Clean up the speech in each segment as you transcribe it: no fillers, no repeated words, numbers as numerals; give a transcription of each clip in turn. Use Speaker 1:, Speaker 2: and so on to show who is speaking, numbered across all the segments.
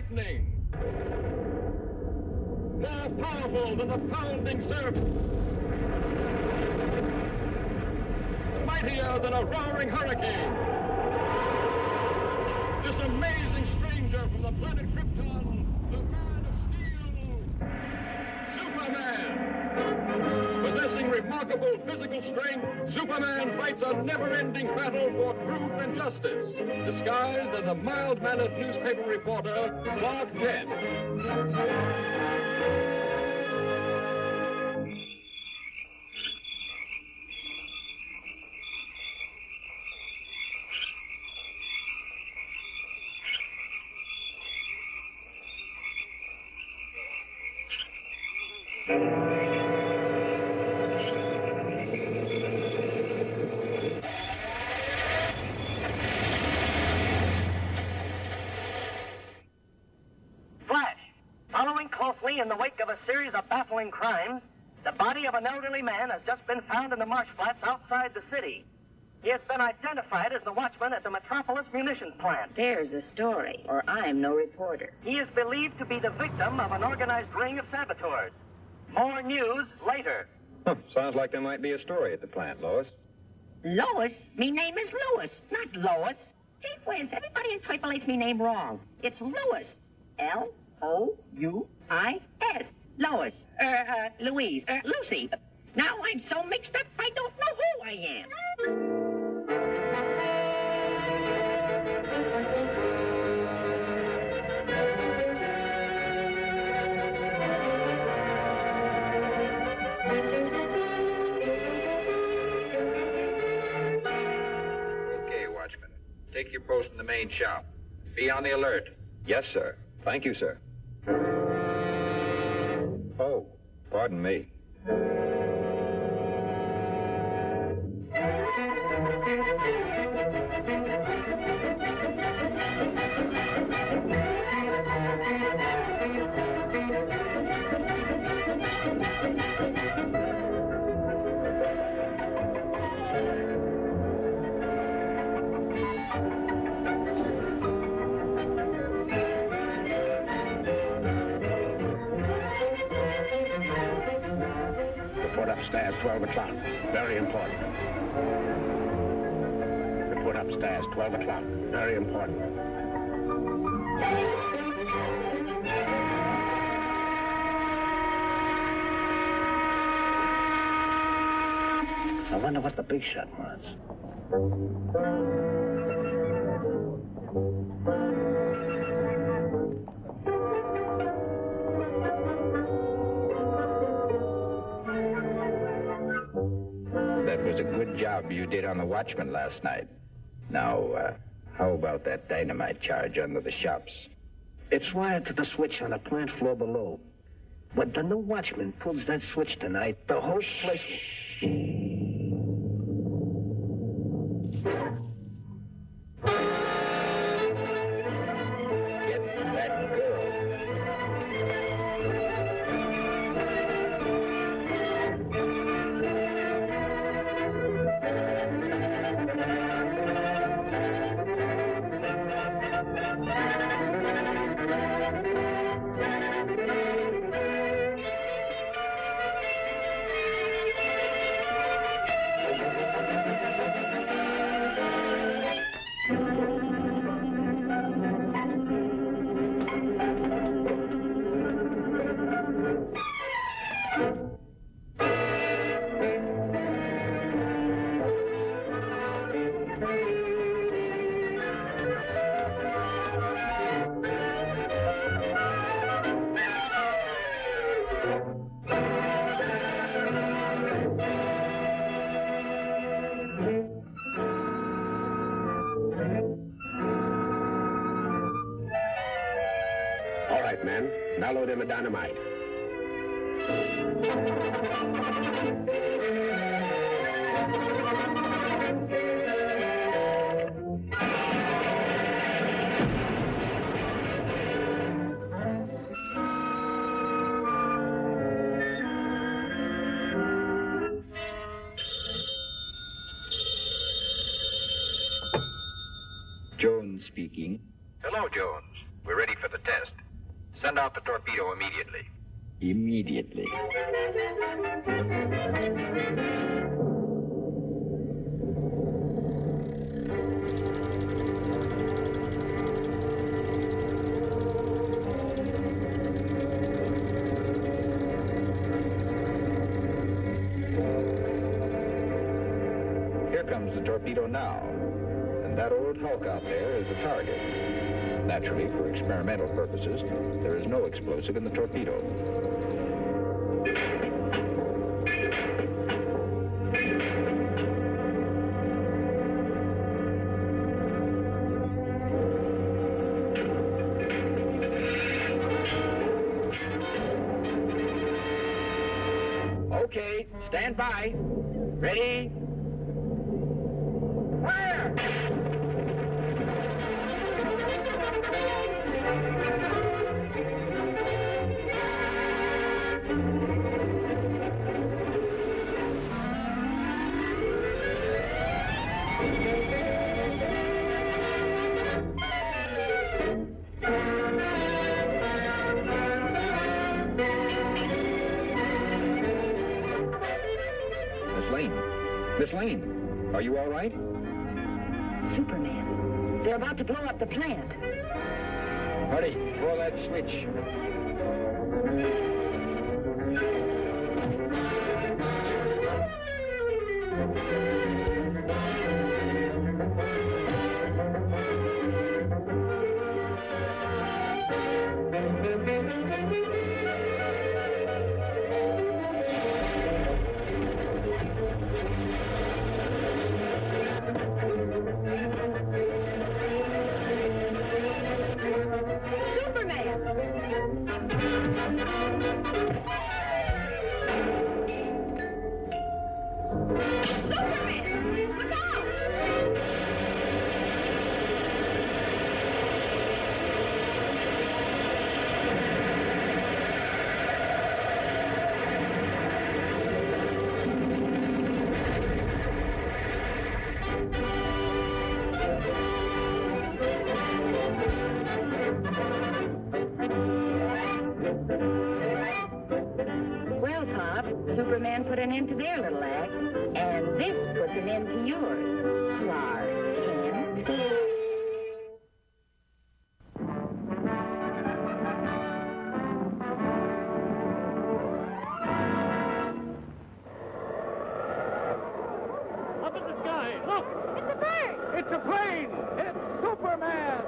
Speaker 1: lightning, more powerful than the pounding surf, mightier than a roaring hurricane. This amazing stranger from the planet Krypton, the man of steel, Superman. Possessing remarkable physical strength, Superman fights a never-ending battle for truth and justice, disguised as a mild-mannered newspaper reporter, Clark Kent.
Speaker 2: In the wake of a series of baffling crimes, the body of an elderly man has just been found in the marsh flats outside the city. He has been identified as the watchman at the Metropolis munitions plant.
Speaker 3: There's a story, or I'm no reporter.
Speaker 2: He is believed to be the victim of an organized ring of saboteurs. More news later.
Speaker 4: Sounds like there might be a story at the plant, Lois.
Speaker 3: Lois? Me name is Louis, not Lois. Gee whiz, everybody interpolates me name wrong. It's Louis. L-O-U-I-S. Lois. Louise. Lucy. Now I'm so mixed up, I don't know who I am.
Speaker 4: Okay, Watchman. Take your post in the main shop. Be on the alert. Yes, sir. Thank you, sir. Oh, pardon me.
Speaker 5: Upstairs, 12 o'clock. Very important. Report upstairs, 12 o'clock. Very important. I wonder what the big shot was. That was a good job you did on the watchman last night. Now, how about that dynamite charge under the shops? It's wired to the switch on the plant floor below. When the new watchman pulls that switch tonight, the whole place will... Men, now load in the dynamite.
Speaker 4: Jones speaking.
Speaker 6: Hello, Jones. We're ready for the test.
Speaker 4: Send out the torpedo immediately.
Speaker 5: Immediately. Here comes the torpedo now. And that old hulk out there is a target. Naturally, for experimental purposes, there is no explosive in the torpedo. Okay, stand by. Ready? Fire! Miss Lane, are you all right?
Speaker 3: Superman, they're about to blow up the plant.
Speaker 5: Hurry, throw that switch.
Speaker 3: Well, Pop, Superman put an end to their little act, and this puts an end to yours, Clark Kent.
Speaker 1: Up in the sky, look! It's a bird! It's a plane! It's Superman!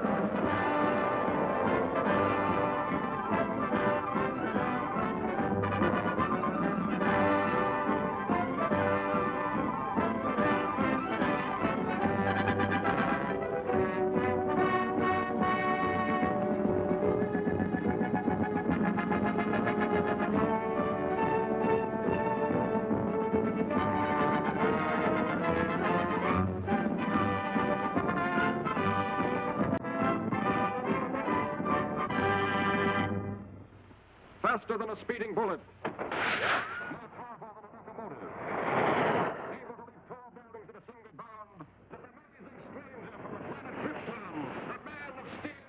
Speaker 1: Faster than a speeding bullet. More powerful than a locomotive. Able to leap tall buildings at a single bound. This amazing stranger from the planet Krypton. The man of steel.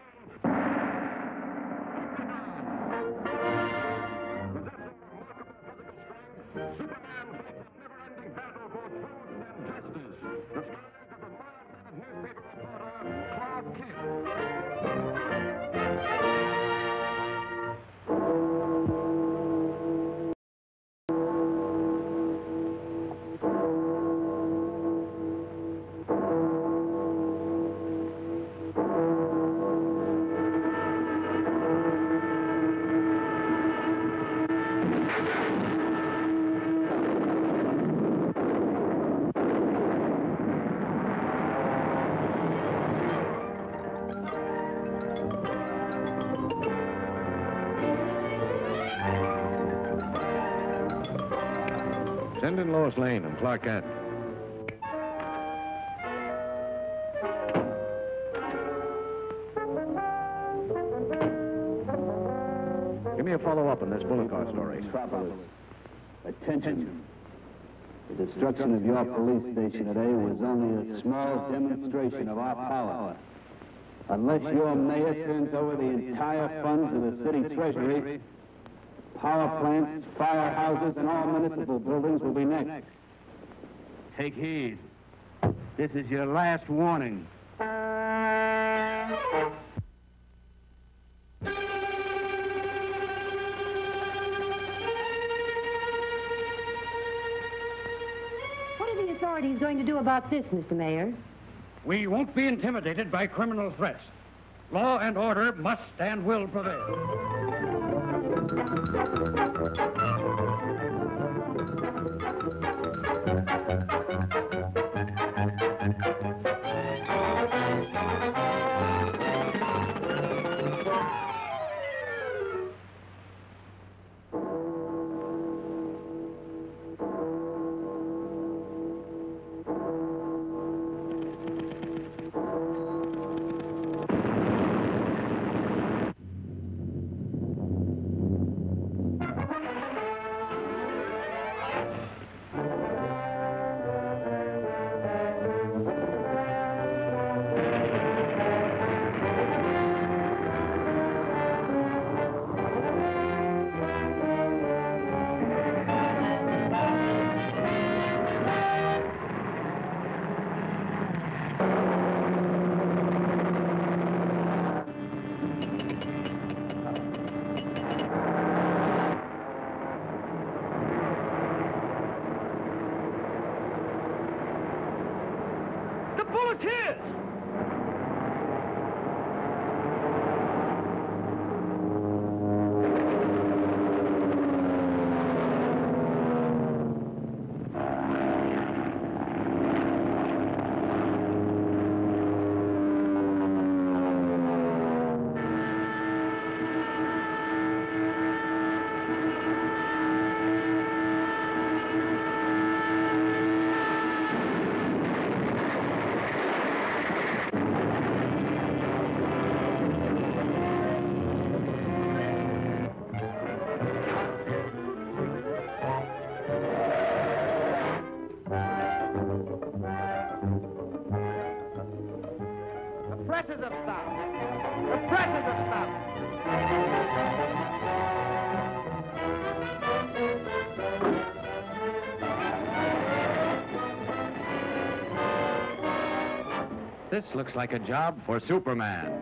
Speaker 1: Possessing remarkable physical strength, Superman fights a never-ending battle for truth and justice. The story of the mild-mannered newspaper reporter, Clark Kent.
Speaker 6: Send in Lois Lane and Clark Kent. Give me a follow-up on this bullet car story.
Speaker 7: Metropolis. Attention. The destruction of your police station today was only a small demonstration of our power. Unless your mayor turns over the entire funds of the city treasury, power plants, firehouses, and all municipal buildings will be next. Take heed. This is your last warning.
Speaker 8: What are the authorities going to do about this, Mr. Mayor?
Speaker 9: We won't be intimidated by criminal threats. Law and order must and will prevail.
Speaker 2: presses have stopped. The presses have stopped.
Speaker 6: This looks like a job for Superman.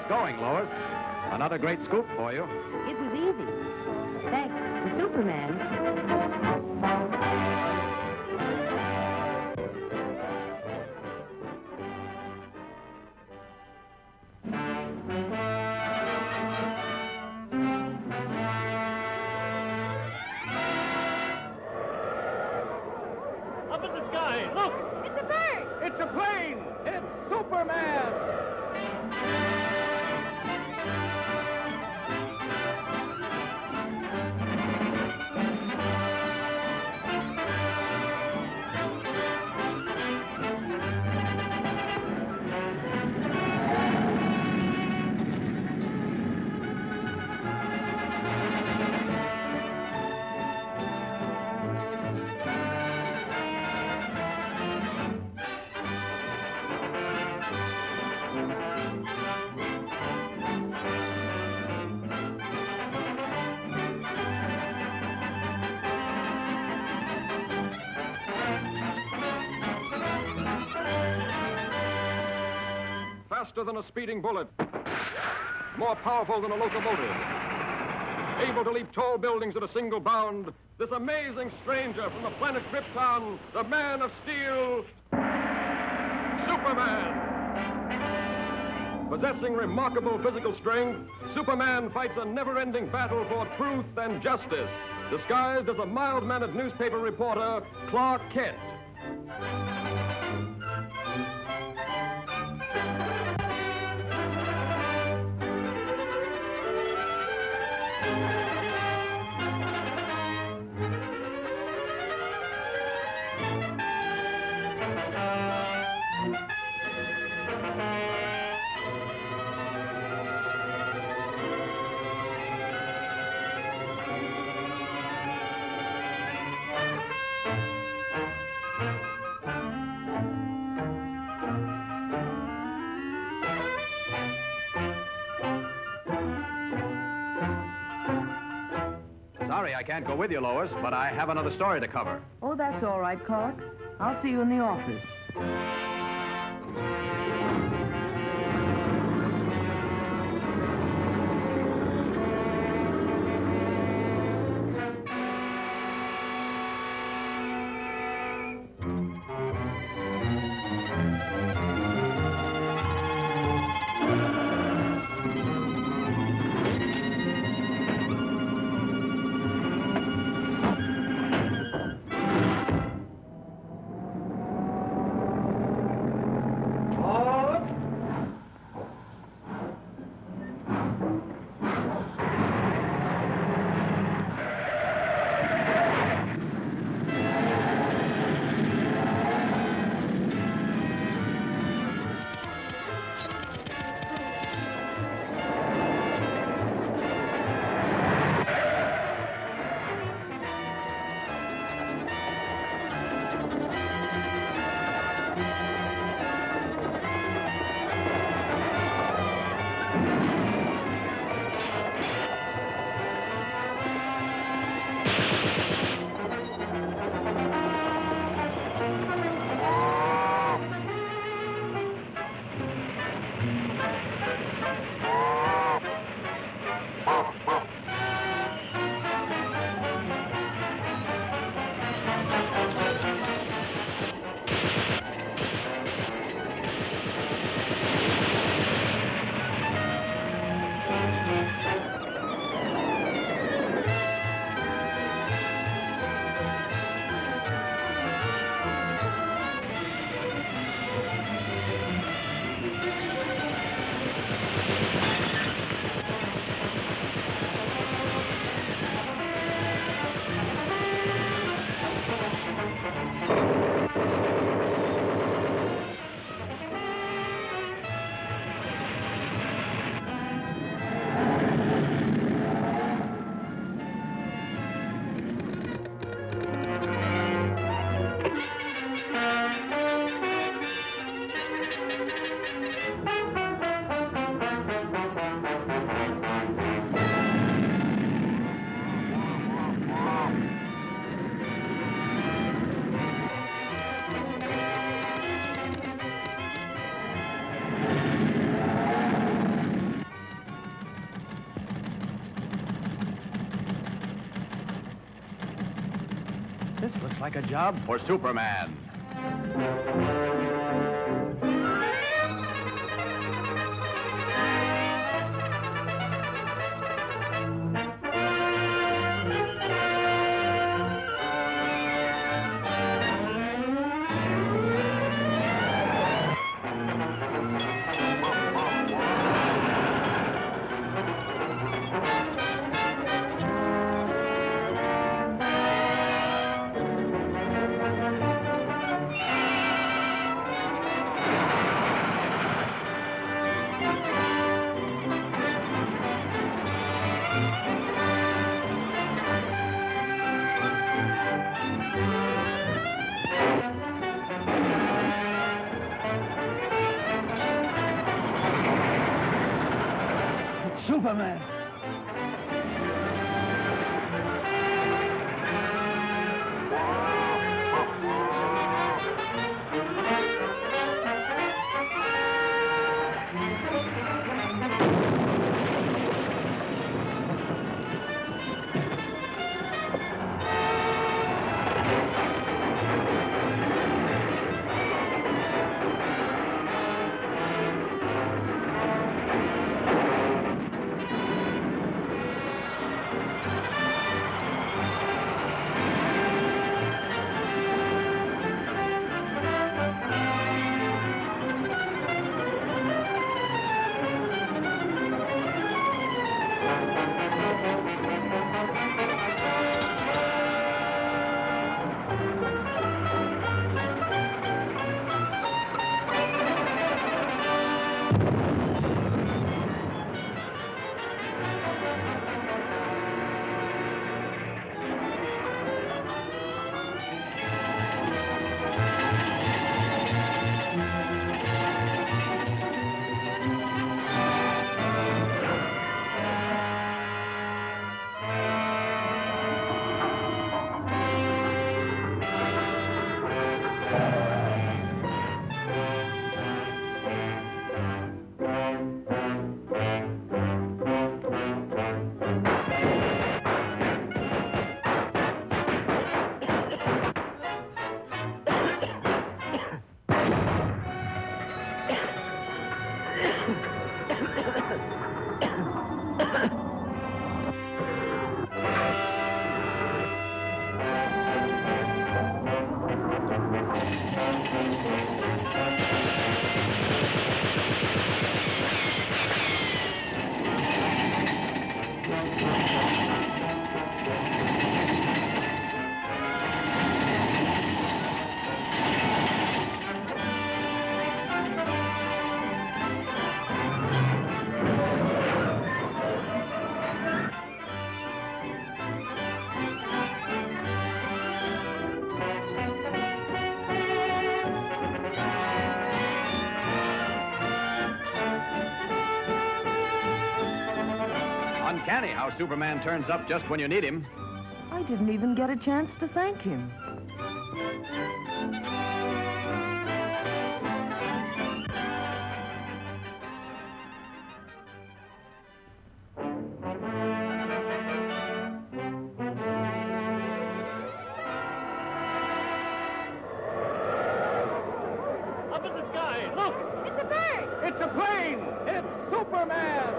Speaker 6: going, Lois. Another great scoop for you.
Speaker 8: It was easy. Thanks to Superman.
Speaker 1: Up in the sky, look!
Speaker 8: It's a bird!
Speaker 1: It's a plane! It's Superman! Faster than a speeding bullet. More powerful than a locomotive. Able to leap tall buildings at a single bound. This amazing stranger from the planet Krypton, the Man of Steel, Superman. Possessing remarkable physical strength, Superman fights a never-ending battle for truth and justice, disguised as a mild-mannered newspaper reporter, Clark Kent.
Speaker 6: Sorry I can't go with you, Lois, but I have another story to cover.
Speaker 10: Oh, that's all right, Clark. I'll see you in the office.
Speaker 6: like a job for Superman.
Speaker 9: Superman.
Speaker 6: Uncanny how Superman turns up just when you need him.
Speaker 10: I didn't even get a chance to thank him.
Speaker 1: Up in the sky, look!
Speaker 8: It's a bird!
Speaker 1: It's a plane! It's Superman!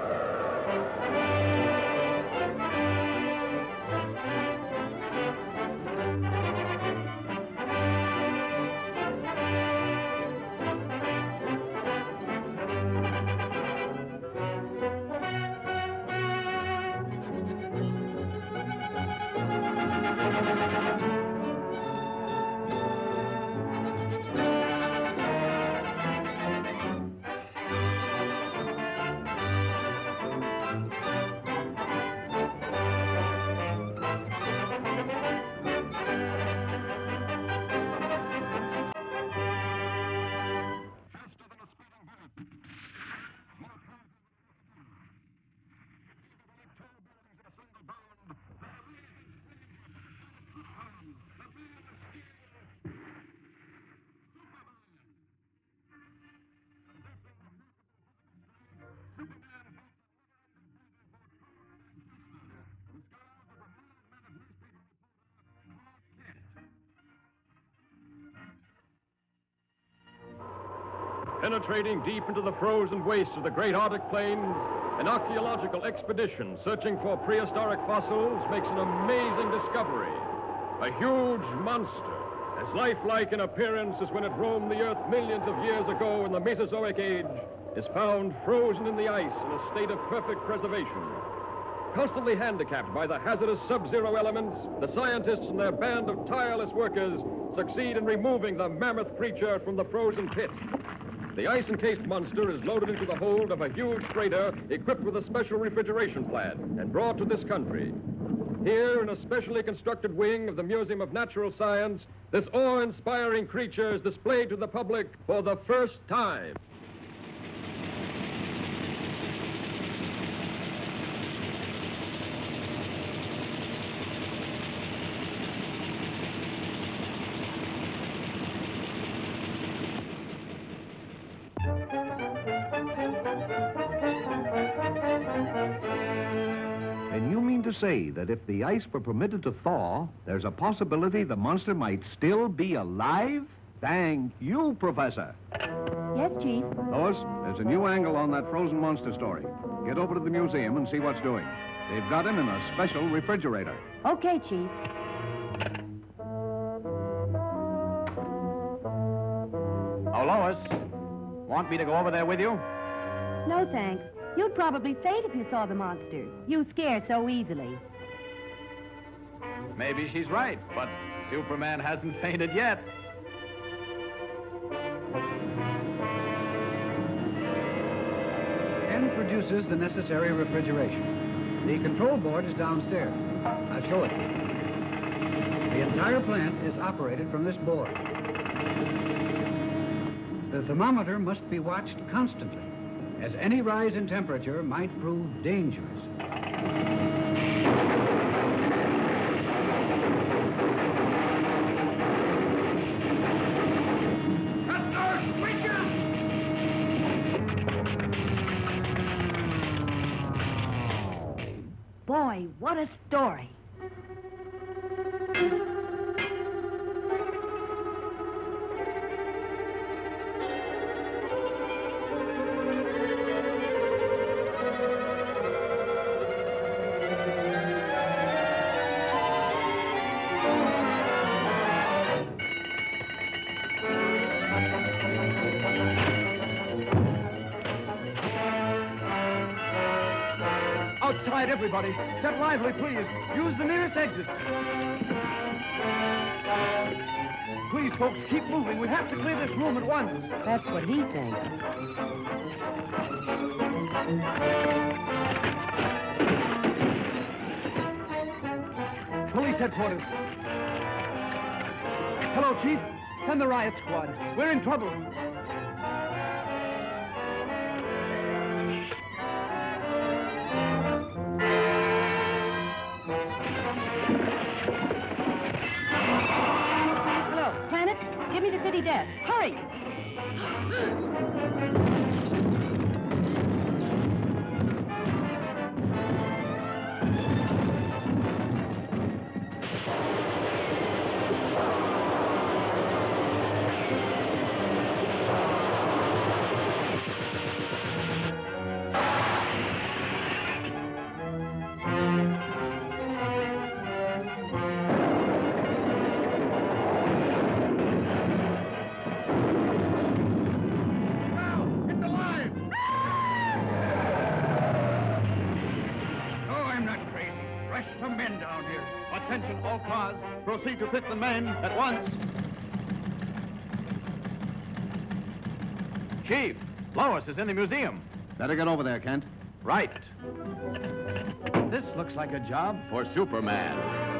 Speaker 1: Penetrating deep into the frozen wastes of the great Arctic plains, an archaeological expedition searching for prehistoric fossils makes an amazing discovery. A huge monster, as lifelike in appearance as when it roamed the Earth millions of years ago in the Mesozoic Age, is found frozen in the ice in a state of perfect preservation. Constantly handicapped by the hazardous sub-zero elements, the scientists and their band of tireless workers succeed in removing the mammoth creature from the frozen pit. The ice-encased monster is loaded into the hold of a huge freighter equipped with a special refrigeration plant and brought to this country. Here, in a specially constructed wing of the Museum of Natural Science, this awe-inspiring creature is displayed to the public for the first time.
Speaker 11: To say that if the ice were permitted to thaw, there's a possibility the monster might still be alive? Thank you, Professor.
Speaker 8: Yes, Chief.
Speaker 11: Lois, there's a new angle on that frozen monster story. Get over to the museum and see what's doing. They've got him in a special refrigerator.
Speaker 8: Okay, Chief.
Speaker 6: Oh, Lois, want me to go over there with you?
Speaker 8: No, thanks. You'd probably faint if you saw the monster. You scare so easily.
Speaker 6: Maybe she's right, but Superman hasn't fainted yet.
Speaker 12: Ken produces the necessary refrigeration. The control board is downstairs. I'll show it. The entire plant is operated from this board. The thermometer must be watched constantly, as any rise in temperature might prove dangerous.
Speaker 8: Boy, what a story.
Speaker 13: Outside, everybody. Step lively, please. Use the nearest exit. Please, folks, keep moving. We have to clear this room at once.
Speaker 8: That's what he thinks.
Speaker 13: Police headquarters. Hello, Chief. Send the riot squad. We're in trouble.
Speaker 8: Give me the city desk. Hurry!
Speaker 6: Attention, all cars. Proceed to fit the men at once. Chief, Lois is in the museum.
Speaker 11: Better get over there, Kent.
Speaker 6: Right. This looks like a job for Superman.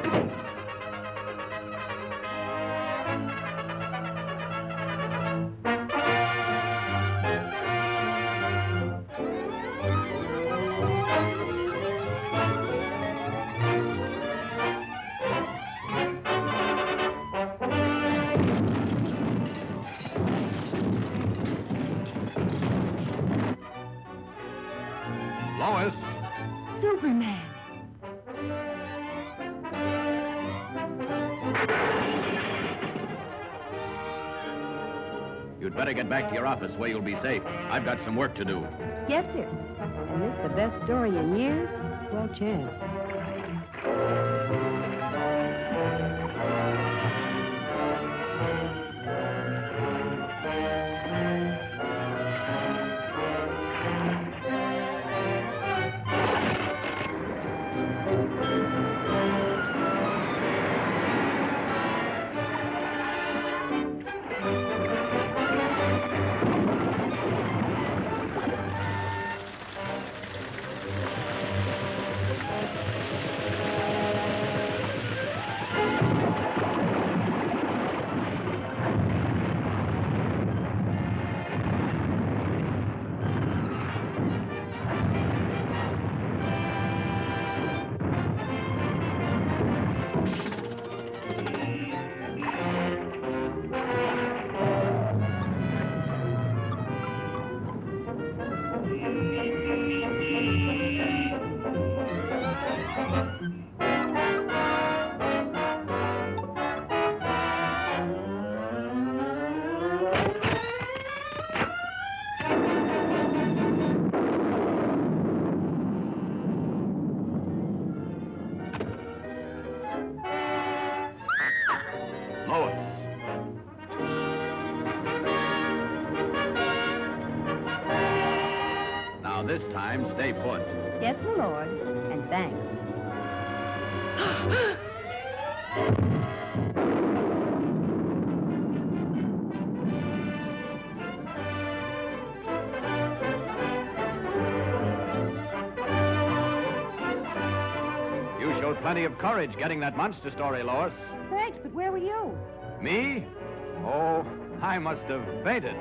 Speaker 6: Lois.
Speaker 8: Superman.
Speaker 6: You'd better get back to your office where you'll be safe. I've got some work to do.
Speaker 8: Yes, sir. And this is the best story in years? Swell chance.
Speaker 6: This time, stay put.
Speaker 8: Yes, my lord. And thanks.
Speaker 6: You showed plenty of courage getting that monster story, Lois.
Speaker 8: Thanks, but where were you?
Speaker 6: Me? Oh, I must have fainted.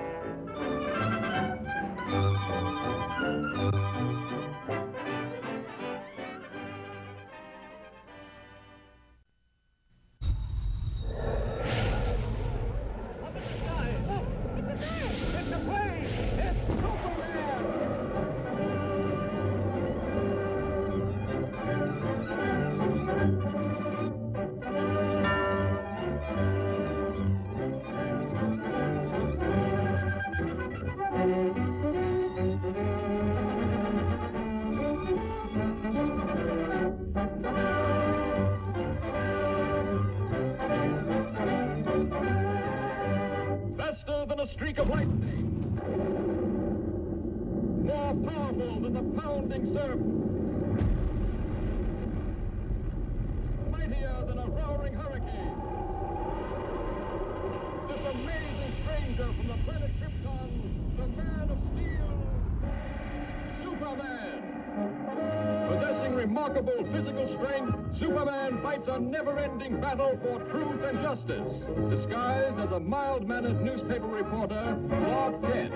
Speaker 1: Streak of lightning, more powerful than the pounding surf, mightier than a roaring hurricane. This amazing stranger from the planet Krypton, the Man of Steel, Superman. Possessing remarkable physical strength, Superman fights a never-ending battle for truth and justice, disguised as a mild-mannered newspaper reporter, Clark Kent.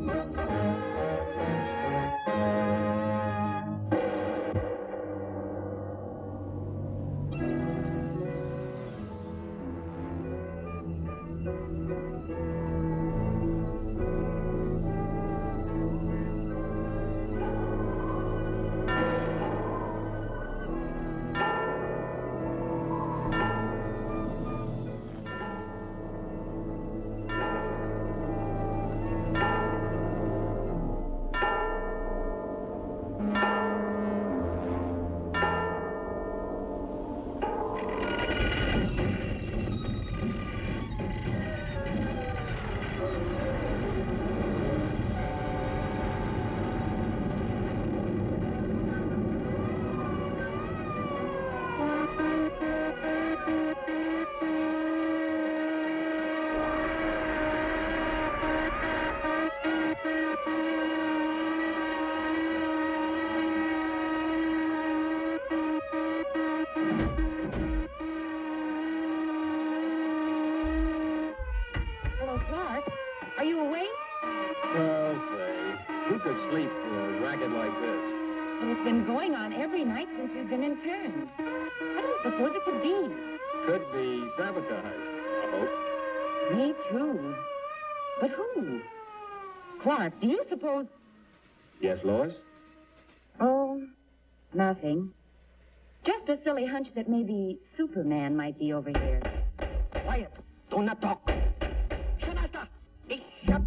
Speaker 3: It's been going on every night since we've been interned. What do you suppose it could be?
Speaker 1: Could be sabotage, I hope.
Speaker 3: Me too. But who? Clark, do you suppose...
Speaker 1: Yes, Lois?
Speaker 3: Oh, nothing. Just a silly hunch that maybe Superman might be over here.
Speaker 2: Quiet. Do not talk. Shanasta. Shut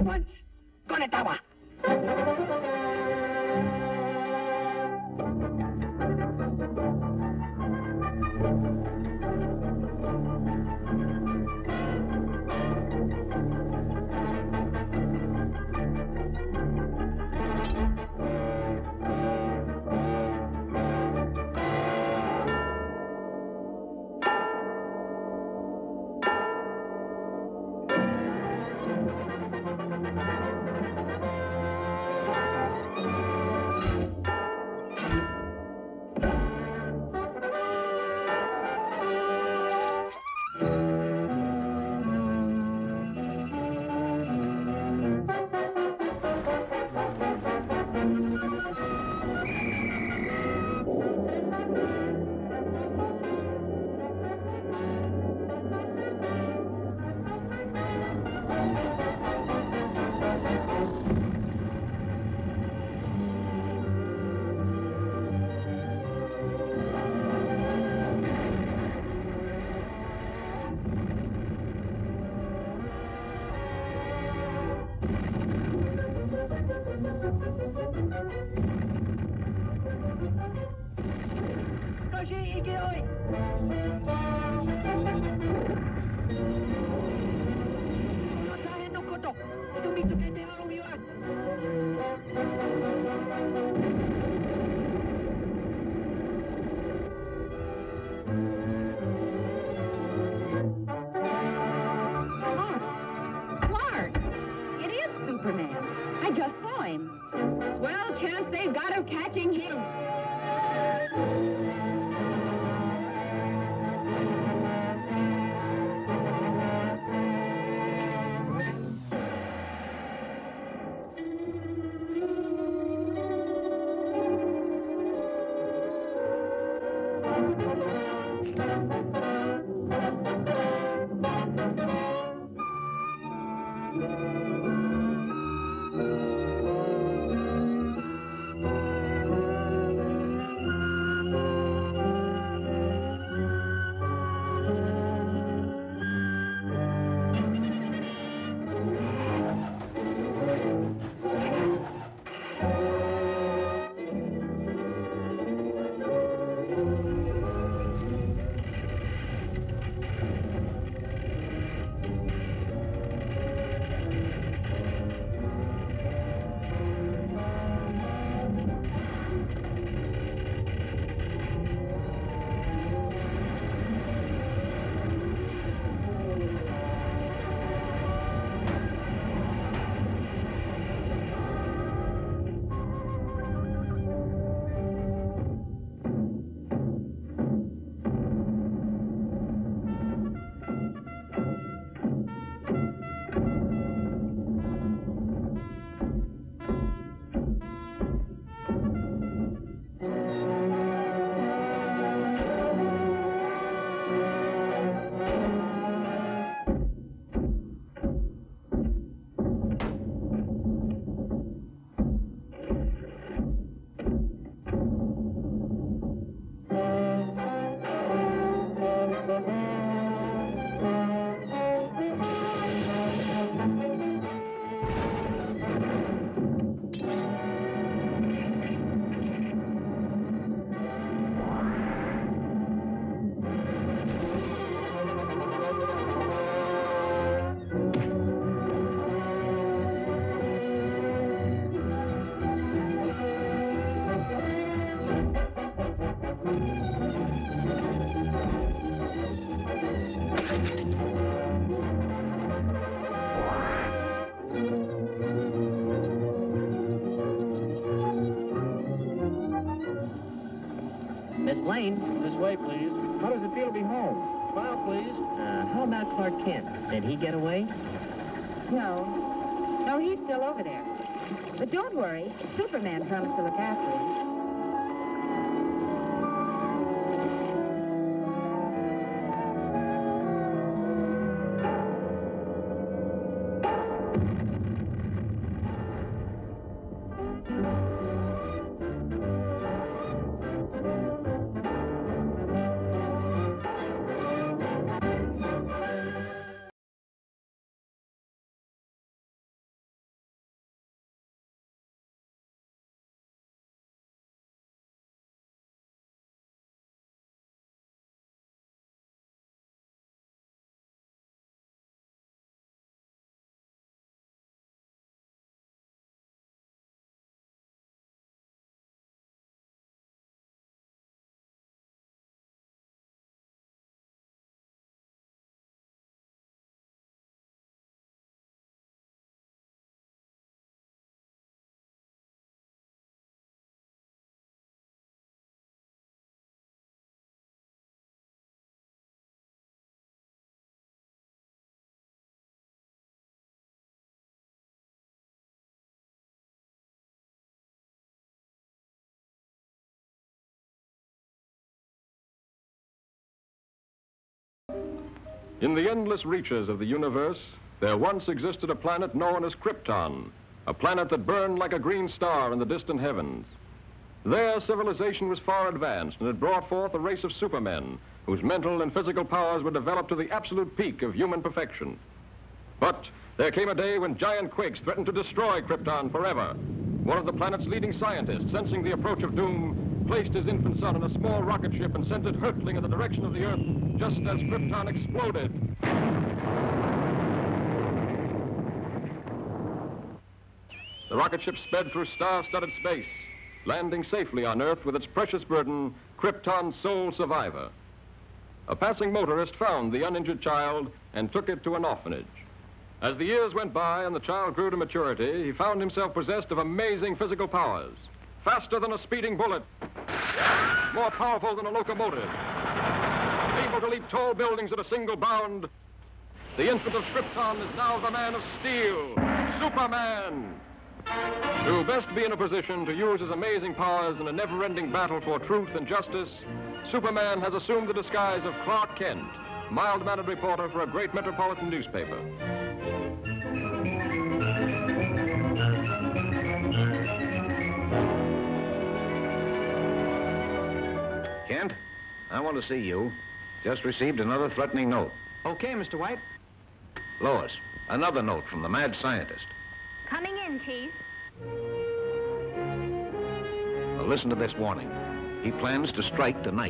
Speaker 2: once. Konnichiwa.
Speaker 8: Clark! It is Superman. I just saw him. Swell chance they've got of catching him.
Speaker 2: Miss Lane.
Speaker 14: This way, please. How does it feel to be home? Smile, please.
Speaker 2: How about Clark Kent? Did he get away?
Speaker 8: No. No, he's still over there. But don't worry. Superman promised to look after him.
Speaker 15: In the endless reaches of the universe, there once existed a planet known as Krypton, a planet that burned like a green star in the distant heavens. There, civilization was far advanced and had brought forth a race of supermen whose mental and physical powers were developed to the absolute peak of human perfection. But there came a day when giant quakes threatened to destroy Krypton forever. One of the planet's leading scientists, sensing the approach of doom, placed his infant son in a small rocket ship and sent it hurtling in the direction of the Earth just as Krypton exploded. The rocket ship sped through star-studded space, landing safely on Earth with its precious burden, Krypton's sole survivor. A passing motorist found the uninjured child and took it to an orphanage. As the years went by and the child grew to maturity, he found himself possessed of amazing physical powers. Faster than a speeding bullet, more powerful than a locomotive, able to leap tall buildings at a single bound. The infant of Krypton is now the man of steel, Superman. To best be in a position to use his amazing powers in a never-ending battle for truth and justice, Superman has assumed the disguise of Clark Kent, mild-mannered reporter for a great metropolitan newspaper.
Speaker 5: Kent, I want to see you. Just received another threatening note.
Speaker 12: Okay, Mr. White.
Speaker 5: Lois, another note from the mad scientist.
Speaker 3: Coming in, Chief.
Speaker 5: Now listen to this warning. He plans to strike tonight.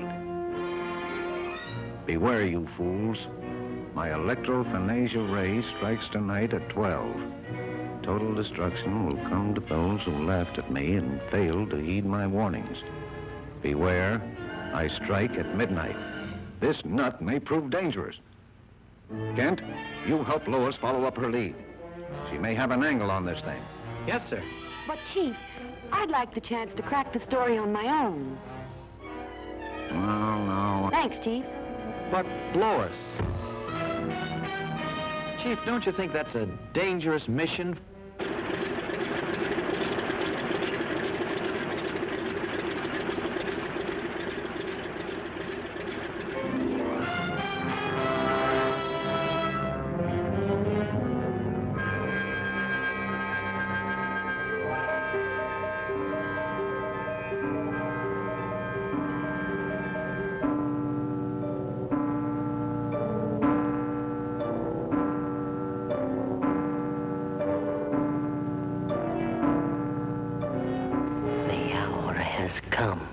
Speaker 5: Beware, you fools. My electrothanasia ray strikes tonight at 12. Total destruction will come to those who laughed at me and failed to heed my warnings. Beware, I strike at midnight. This nut may prove dangerous. Kent, you help Lois follow up her lead. She may have an angle on this thing.
Speaker 12: Yes, sir.
Speaker 16: But, Chief, I'd like the chance to crack the story on my own.
Speaker 5: No.
Speaker 16: Thanks, Chief.
Speaker 12: But, Lois... Chief, don't you think that's a dangerous mission?
Speaker 2: Come.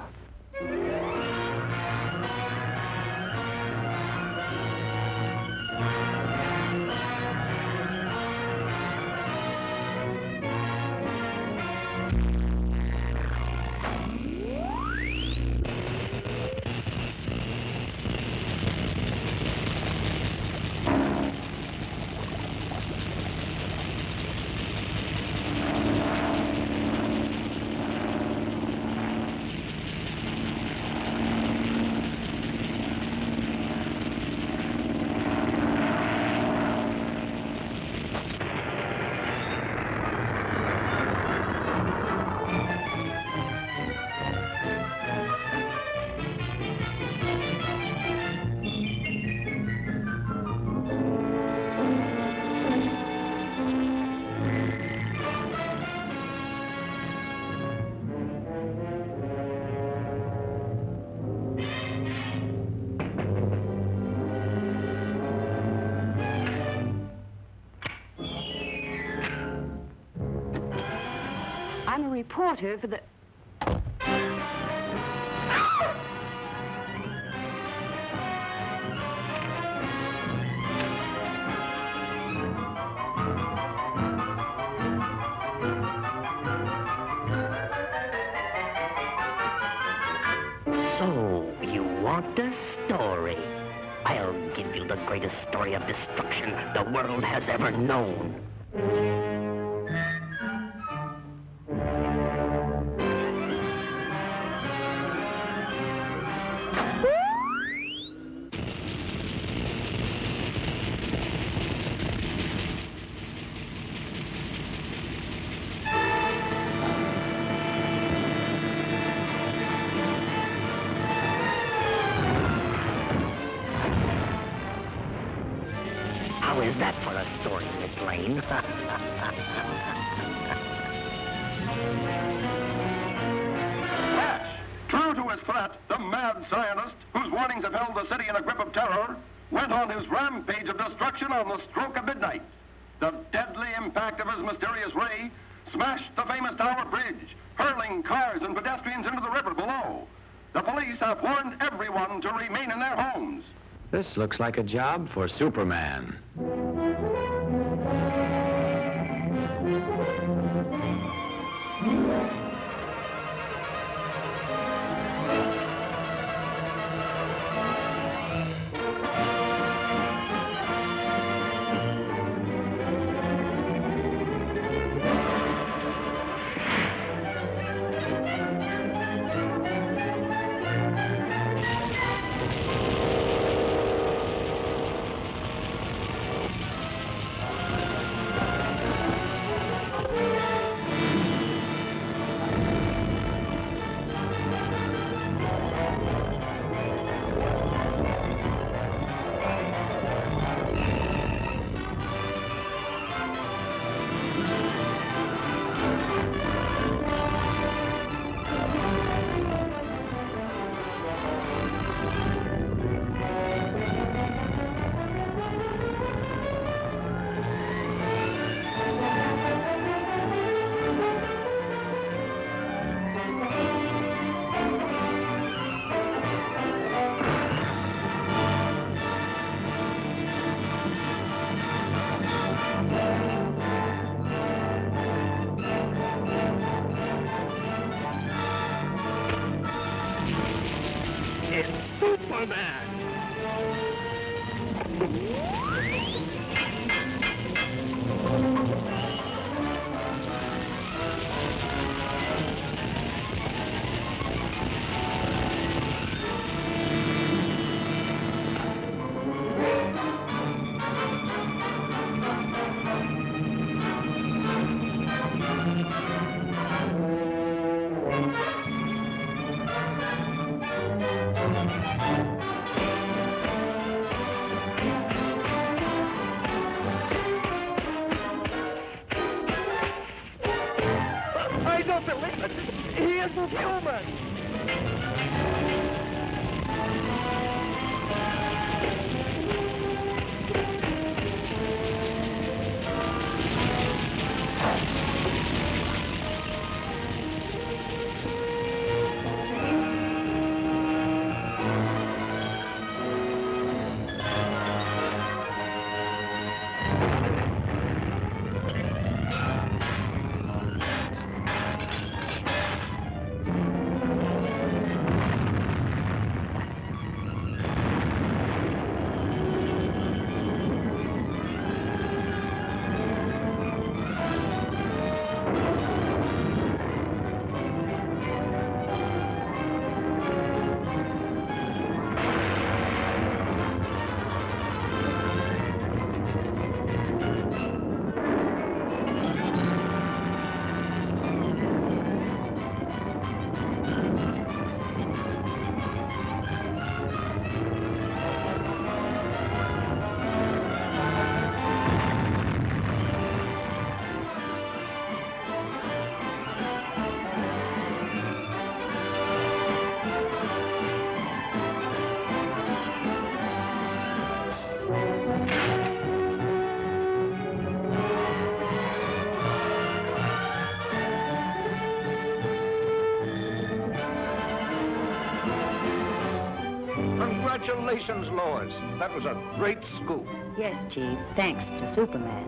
Speaker 16: I'm a reporter for the...
Speaker 2: So, you want a story? I'll give you the greatest story of destruction the world has ever known. How's that for a story, Miss Lane?
Speaker 17: True to his threat, the mad scientist, whose warnings have held the city in a grip of terror, went on his rampage of destruction on the stroke of midnight. The deadly impact of his mysterious ray smashed the famous Tower Bridge, hurling cars and pedestrians into the river below. The police have warned everyone to remain in their homes.
Speaker 5: This looks like a job for Superman.
Speaker 11: Congratulations, Lois. That was a great scoop.
Speaker 3: Yes, Chief, thanks to Superman.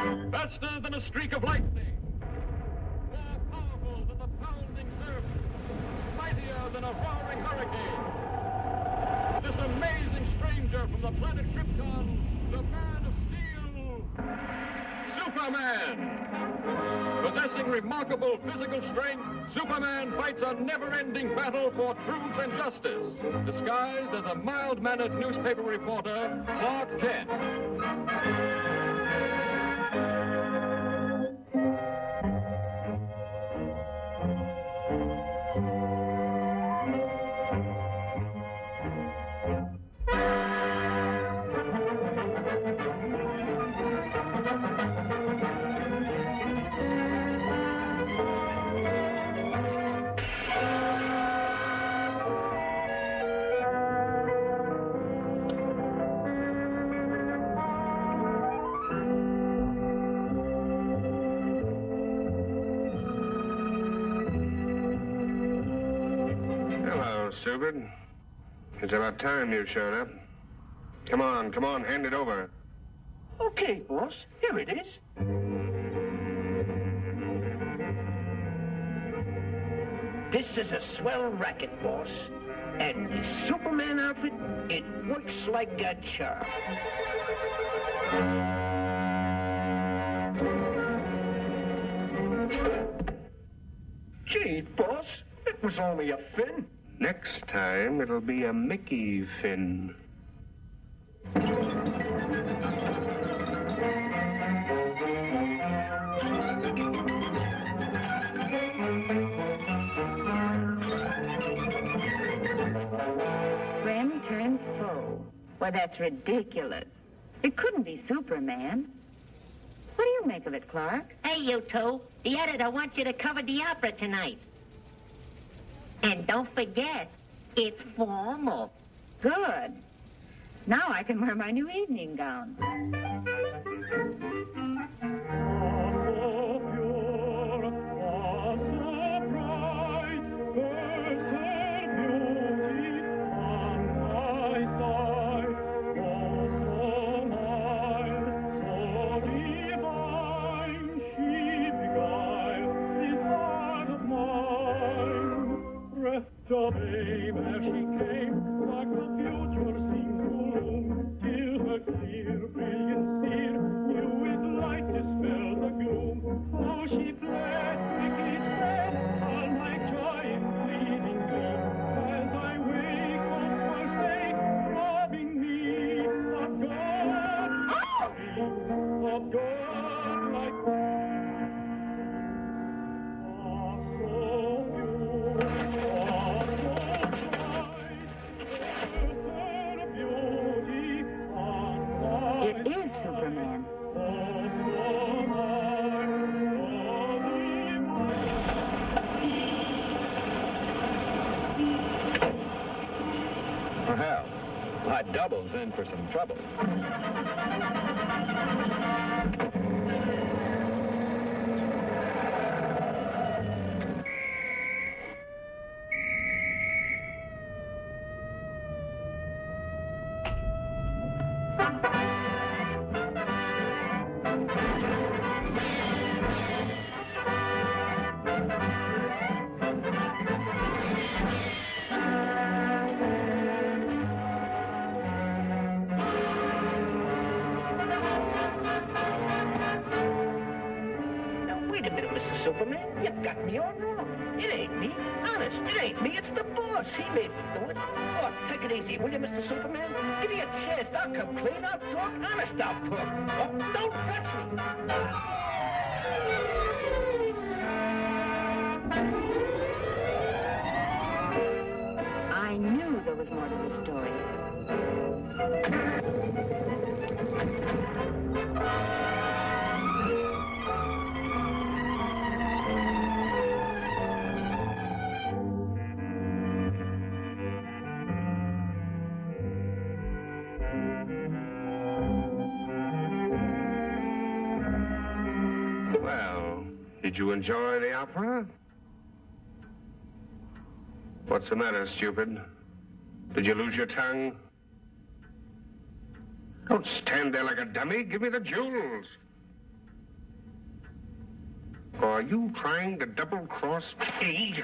Speaker 1: Faster than a streak of lightning. More powerful than the pounding surf. the planet Krypton, the Man of Steel, Superman. Possessing remarkable physical strength, Superman fights a never-ending battle for truth and justice, disguised as a mild-mannered newspaper reporter, Clark Kent.
Speaker 18: Stupid. It's about time you showed up. Come on, hand it over.
Speaker 2: Okay, boss. Here it is. This is a swell racket, boss. And the Superman outfit, it works like a charm. Gee, boss, it was only a fin.
Speaker 18: Next time, it'll be a Mickey fin.
Speaker 3: Friend turns foe. Why, that's ridiculous. It couldn't be Superman. What do you make of it, Clark?
Speaker 19: Hey, you two. The editor wants you to cover the opera tonight. And don't forget, it's formal.
Speaker 3: Good. Now I can wear my new evening gown.
Speaker 1: The babe as she came, like the future seemed to loom, till her clear, brilliant steel knew its light dispelled the gloom. How she fled, quickly spread, all my joy in fleeting gloom. As I wake, once more say, robbing me of God like me.
Speaker 3: It is Superman.
Speaker 4: Well, my double's in for some trouble.
Speaker 2: Superman, you got me all wrong. It ain't me. Honest, it ain't me. It's the boss. He made me do it. Oh, take it easy, will you, Mr. Superman? Give me a chance. I'll come clean. I'll talk. Honest, I'll talk. Oh, don't touch me.
Speaker 3: I knew there was more to the story.
Speaker 18: Did you enjoy the opera? What's the matter, stupid? Did you lose your tongue? Don't stand there like a dummy. Give me the jewels. Or are you trying to double-cross me?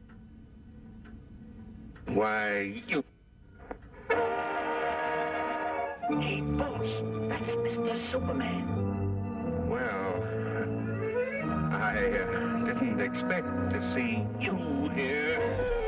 Speaker 18: Why, you...
Speaker 5: Hey, boss, that's Mr. Superman.
Speaker 18: Well, I didn't expect to see you here.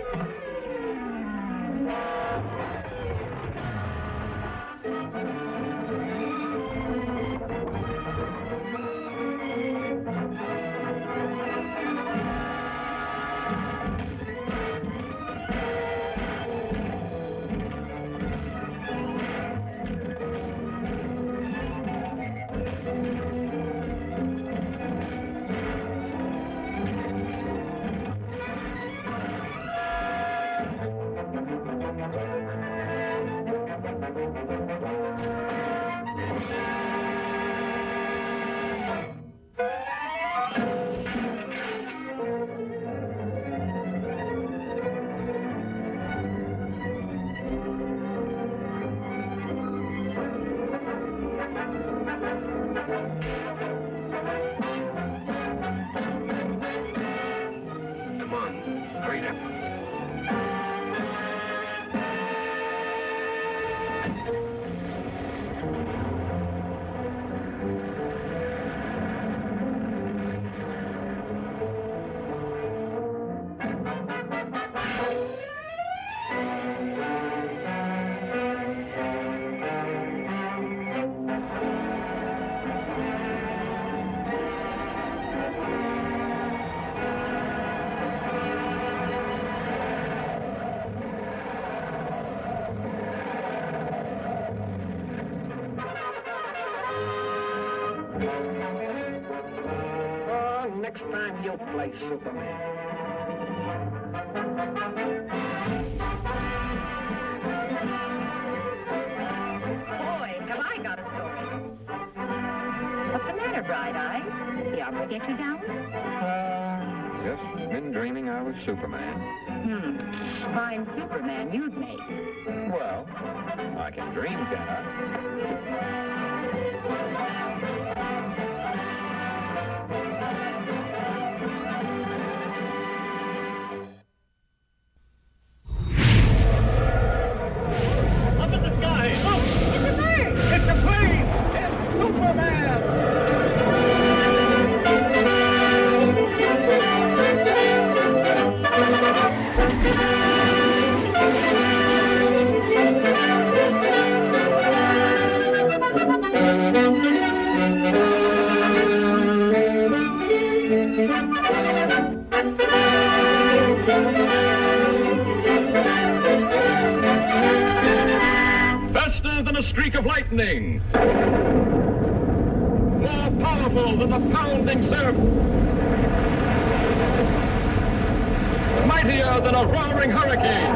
Speaker 18: Come on, hurry up.
Speaker 5: Next time you'll play Superman.
Speaker 3: Boy, have I got a story. What's the matter, Bright Eyes? The opera get you down?
Speaker 4: Just been dreaming I was Superman.
Speaker 3: Fine Superman you'd make.
Speaker 4: Well, I can dream, can I?
Speaker 1: Up in the sky! Look! It's a plane! It's a plane! It's Superman! Faster than a streak of lightning. More powerful than the pounding surf. Mightier than a roaring hurricane.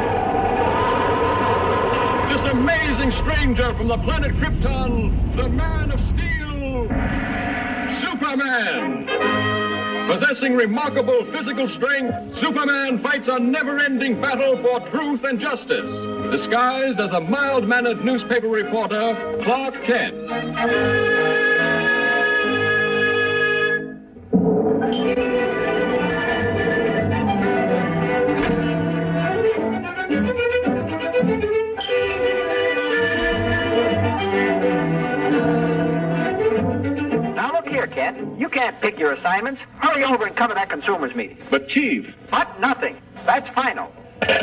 Speaker 1: This amazing stranger from the planet Krypton, the Man of Steel, Superman. Possessing remarkable physical strength, Superman fights a never-ending battle for truth and justice, disguised as a mild-mannered newspaper reporter, Clark Kent.
Speaker 2: Now look here, Kent. You can't pick your assignments. Hurry over and come to that consumers meeting.
Speaker 18: But, Chief...
Speaker 2: But nothing. That's final.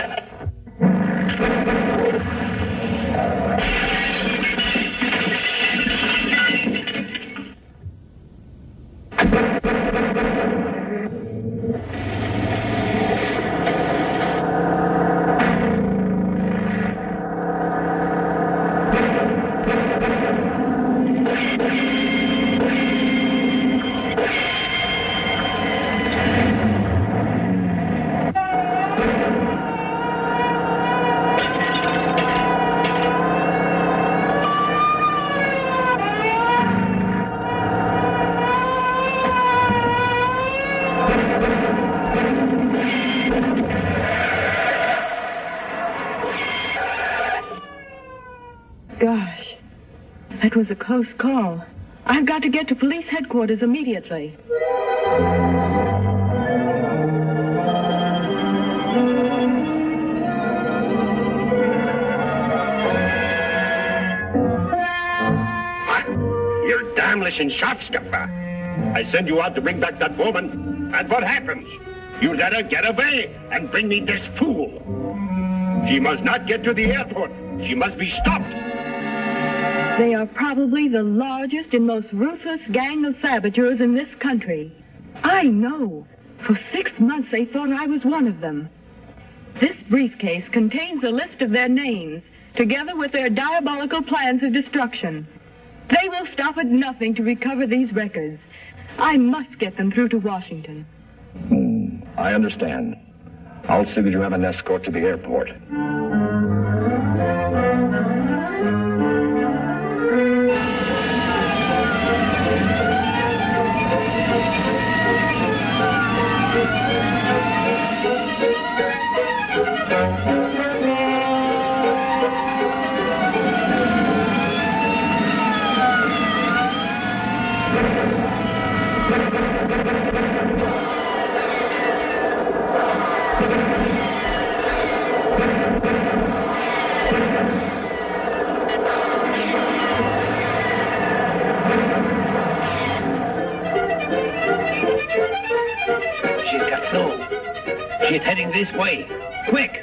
Speaker 10: Gosh, that was a close call. I've got to get to police headquarters immediately.
Speaker 20: demolishing shop, Skipper. I send you out to bring back that woman, and what happens? You let her get away and bring me this fool. She must not get to the airport. She must be stopped.
Speaker 10: They are probably the largest and most ruthless gang of saboteurs in this country. I know. For 6 months they thought I was one of them. This briefcase contains a list of their names, together with their diabolical plans of destruction. They will stop at nothing to recover these records. I must get them through to Washington.
Speaker 4: I understand. I'll see that you have an escort to the airport.
Speaker 5: She's got flow. She's heading this way. Quick!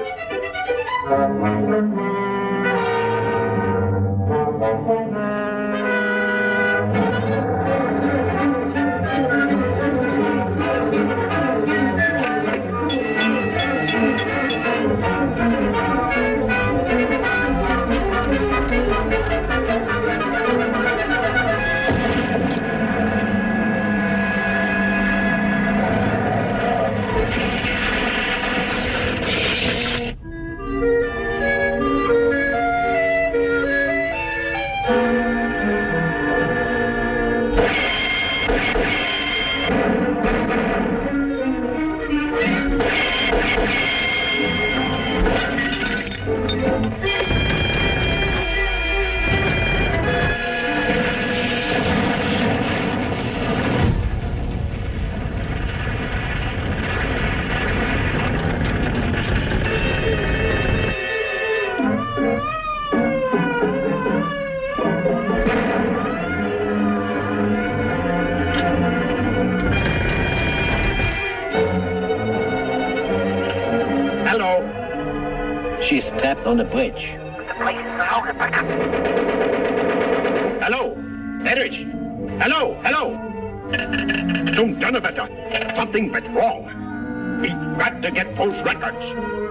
Speaker 5: She's trapped on the bridge.
Speaker 2: The place is surrounded by...
Speaker 20: Hello? Erich? Hello? Hello? Zum Donnerwetter. Something went wrong. We've got to get those records.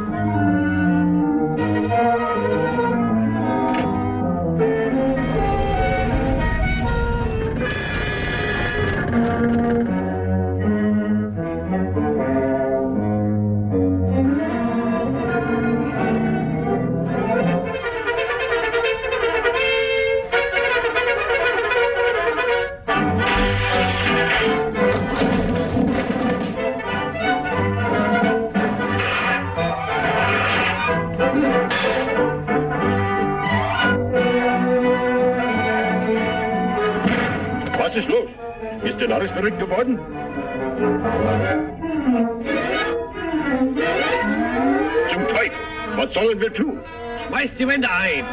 Speaker 20: Was ist los? Ist denn alles verrückt geworden? Zum Teufel! Was sollen wir tun?
Speaker 5: Schmeißt die Wände ein!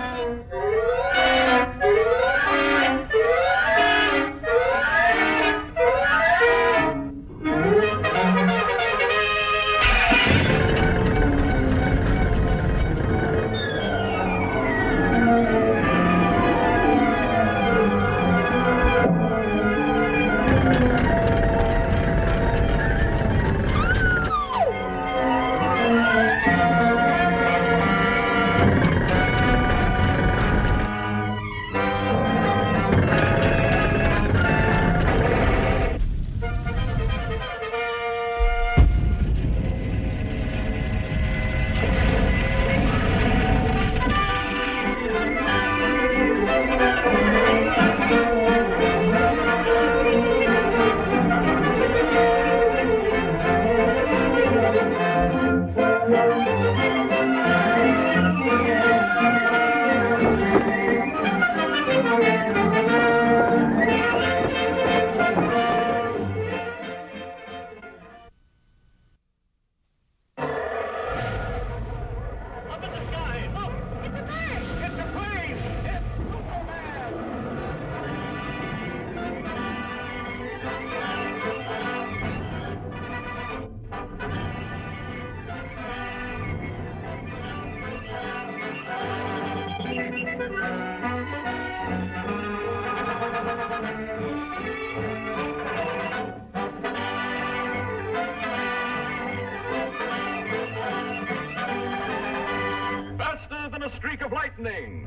Speaker 1: than a streak of lightning,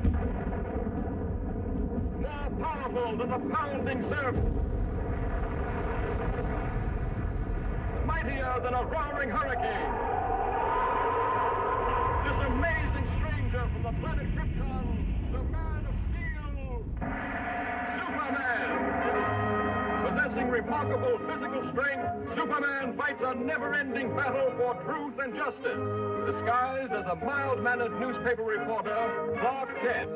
Speaker 1: more powerful than the pounding surf, mightier than a roaring hurricane. This amazing stranger from the planet Krypton, the Man of Steel, Superman. Possessing remarkable physical strength, Superman fights a never-ending battle for truth and justice, disguised as a mild-mannered newspaper reporter, Clark Kent.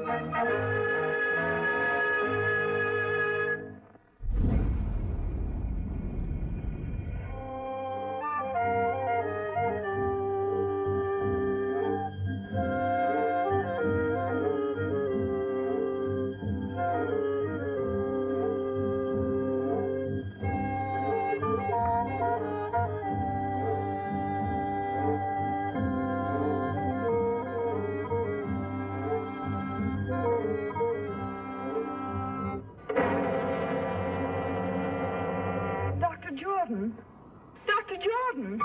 Speaker 10: Dr. Jordan!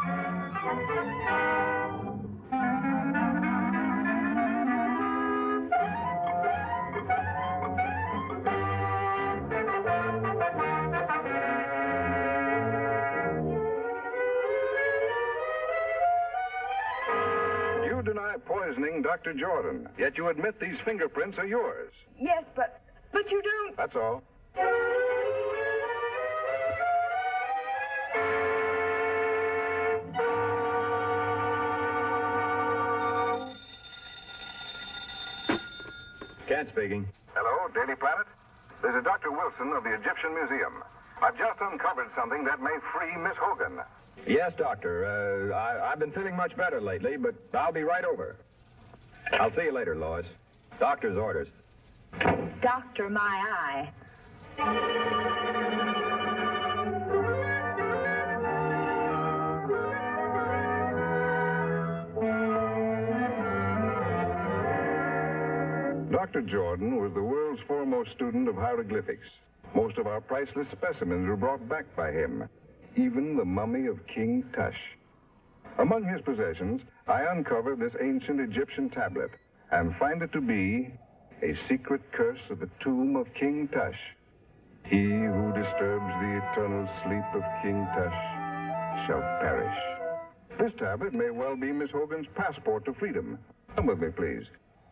Speaker 11: You deny poisoning Dr. Jordan, yet you admit these fingerprints are yours.
Speaker 10: Yes, but you don't...
Speaker 11: That's all.
Speaker 4: Kent speaking.
Speaker 11: Hello, Daily Planet. This is Dr. Wilson of the Egyptian Museum. I've just uncovered something that may free Miss Hogan.
Speaker 4: Yes, Doctor. I've been feeling much better lately, but I'll be right over. I'll see you later, Lois. Doctor's orders.
Speaker 10: Doctor, my eye.
Speaker 11: Dr. Jordan was the world's foremost student of hieroglyphics. Most of our priceless specimens were brought back by him, even the mummy of King Tush. Among his possessions, I uncovered this ancient Egyptian tablet and find it to be a secret curse of the tomb of King Tush. He who disturbs the eternal sleep of King Tush shall perish. This tablet may well be Miss Hogan's passport to freedom. Come with me, please.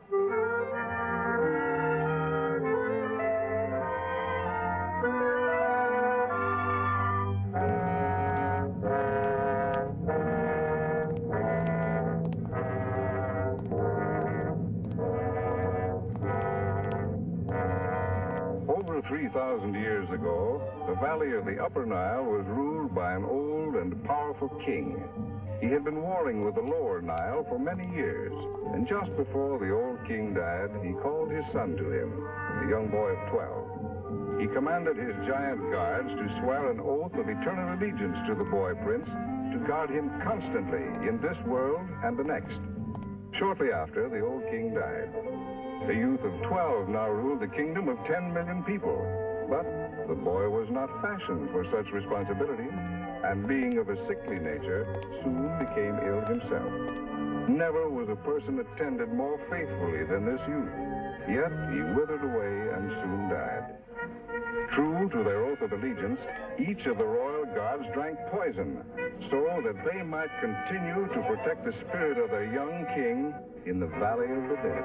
Speaker 11: Over 3,000 years ago, the valley of the Upper Nile was ruled by an old and powerful king. He had been warring with the Lower Nile for many years, and just before the old king died, he called his son to him, a young boy of 12. He commanded his giant guards to swear an oath of eternal allegiance to the boy prince, to guard him constantly in this world and the next. Shortly after, the old king died. The youth of 12 now ruled the kingdom of 10 million people. But the boy was not fashioned for such responsibility, and being of a sickly nature, soon became ill himself. Never was a person attended more faithfully than this youth, yet he withered away and soon died. True to their oath of allegiance, each of the royal guards drank poison, so that they might continue to protect the spirit of their young king in the Valley of the Dead.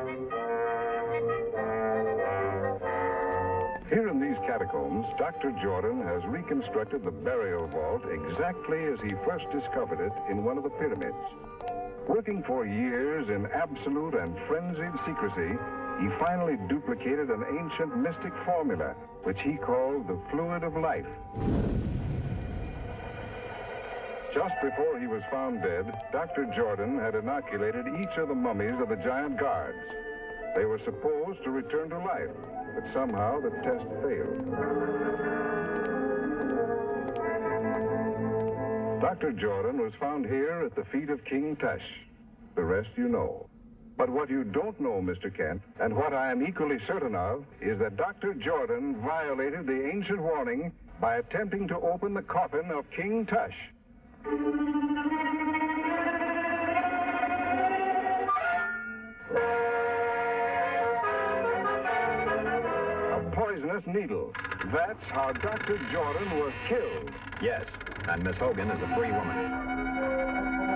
Speaker 11: Here in these catacombs, Dr. Jordan has reconstructed the burial vault exactly as he first discovered it in one of the pyramids. Working for years in absolute and frenzied secrecy, he finally duplicated an ancient mystic formula, which he called the fluid of life. Just before he was found dead, Dr. Jordan had inoculated each of the mummies of the giant guards. They were supposed to return to life, but somehow the test failed. Dr. Jordan was found here at the feet of King Tush. The rest you know. But what you don't know, Mr. Kent, and what I am equally certain of, is that Dr. Jordan violated the ancient warning by attempting to open the coffin of King Tush. glass needle. That's how Dr. Jordan was killed.
Speaker 4: Yes, and Miss Hogan is a free woman.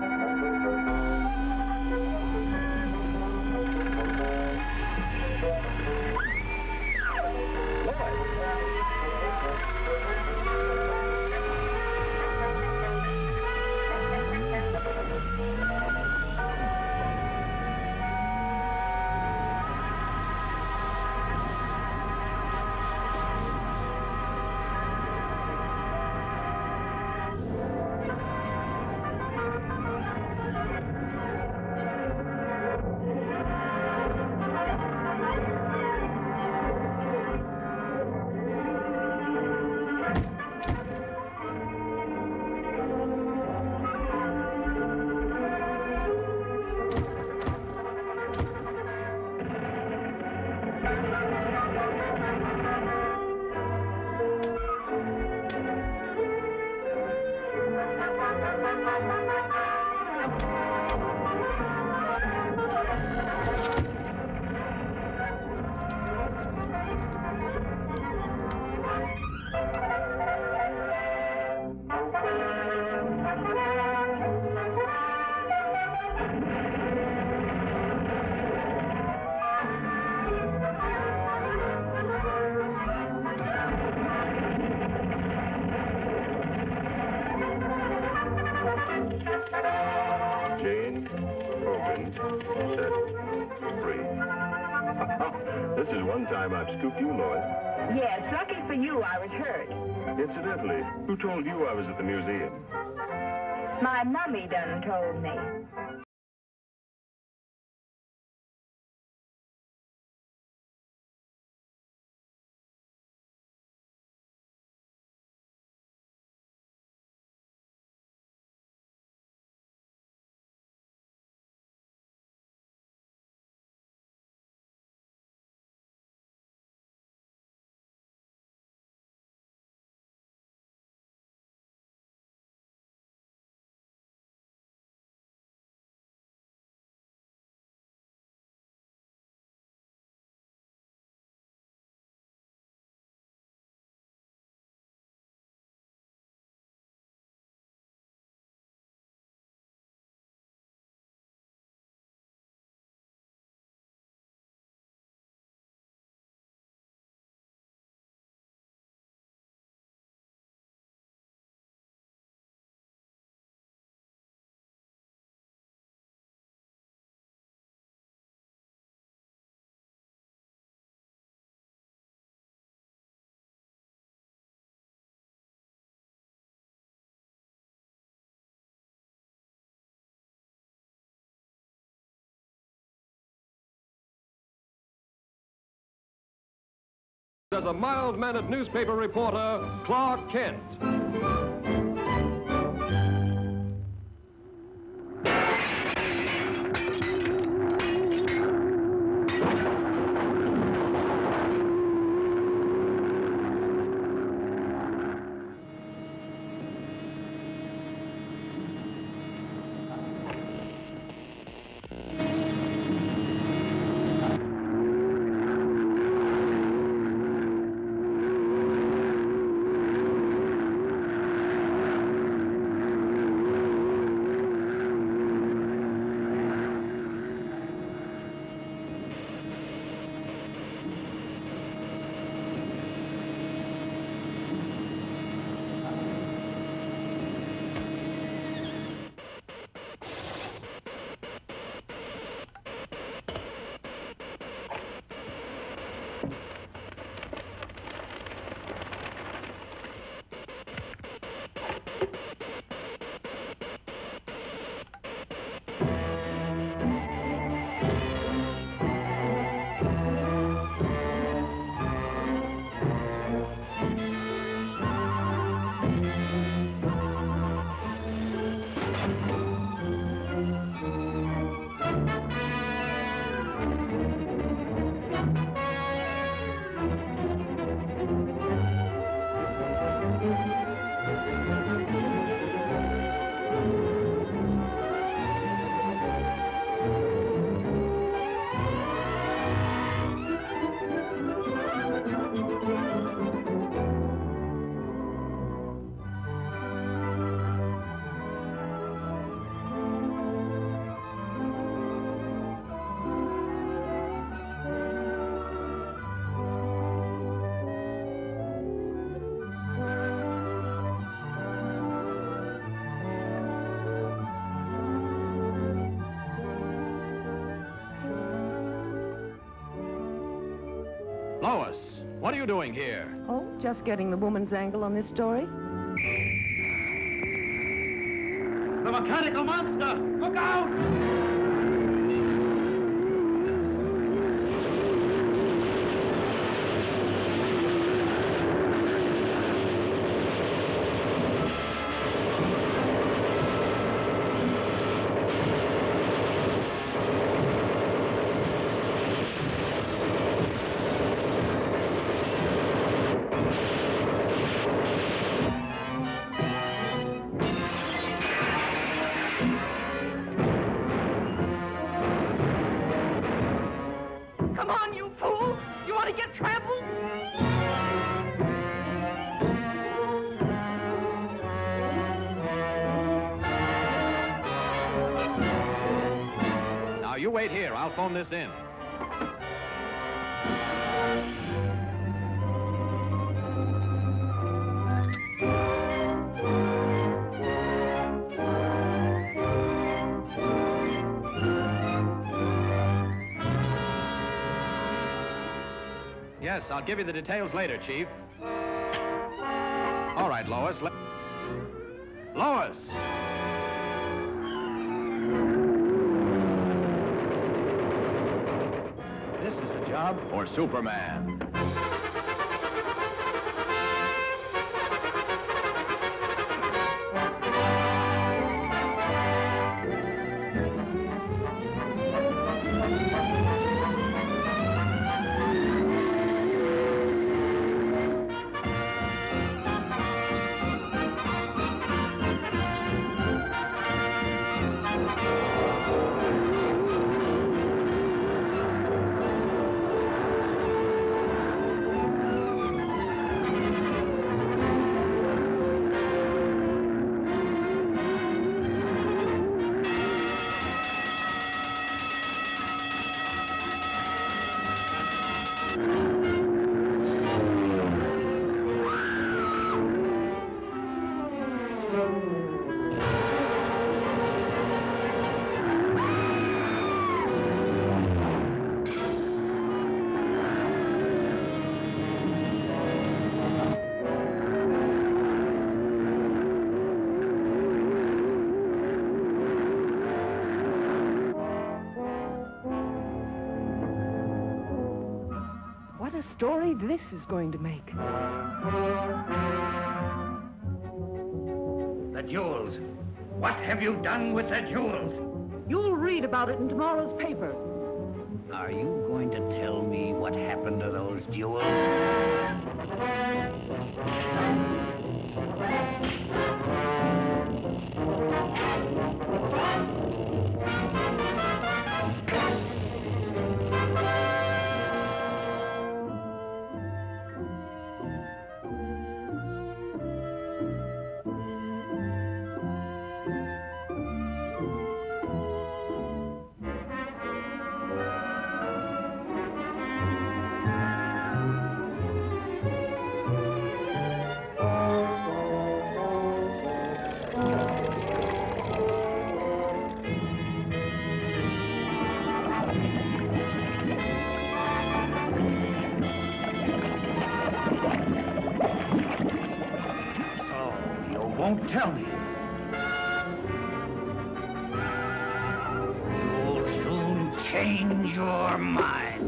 Speaker 11: Jane Hogan set free. This is one time I've scooped you, Lois.
Speaker 3: Yes, lucky for you, I was hurt.
Speaker 11: Incidentally, who told you I was at the museum?
Speaker 3: My mummy done told me.
Speaker 15: As a mild-mannered newspaper reporter, Clark Kent.
Speaker 6: Lois, what are you doing here?
Speaker 21: Oh, just getting the woman's angle on this story.
Speaker 9: The mechanical monster! Look out!
Speaker 21: Come on, you fool! You want to get trampled?
Speaker 6: Now, you wait here. I'll phone this in. Yes, I'll give you the details later, Chief. All right, Lois. Lois! This is a job for Superman.
Speaker 21: What a story this is going to make.
Speaker 9: The jewels. What have you done with the jewels?
Speaker 21: You'll read about it in tomorrow's paper.
Speaker 9: Are you going to tell me what happened to those jewels? Won't tell me. You'll soon change your mind.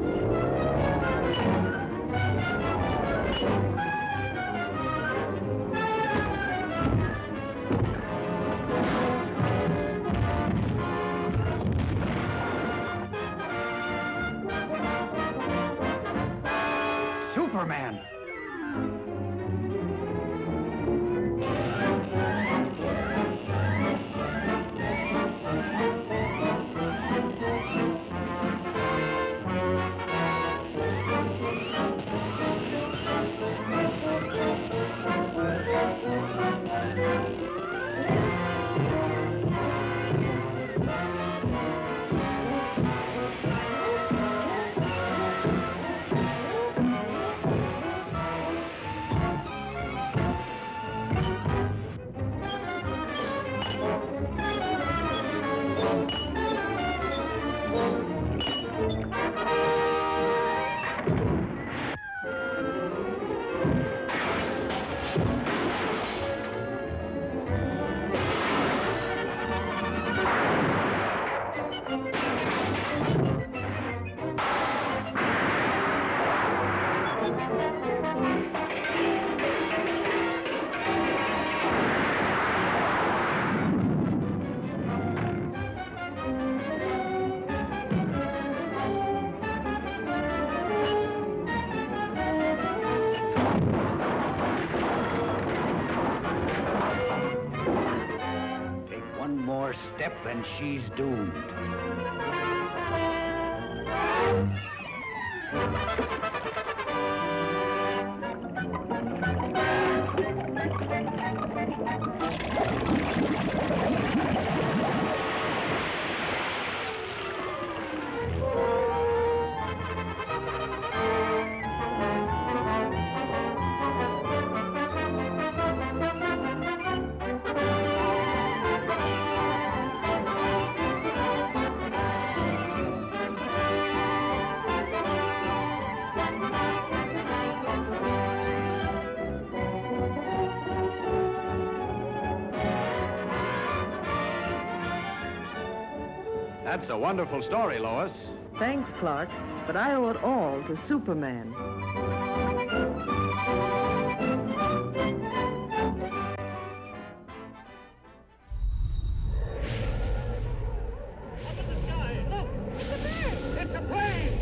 Speaker 9: Superman.
Speaker 12: then she's doomed.
Speaker 6: That's a wonderful story, Lois.
Speaker 7: Thanks, Clark, but I owe it all to Superman.
Speaker 1: It's a plane!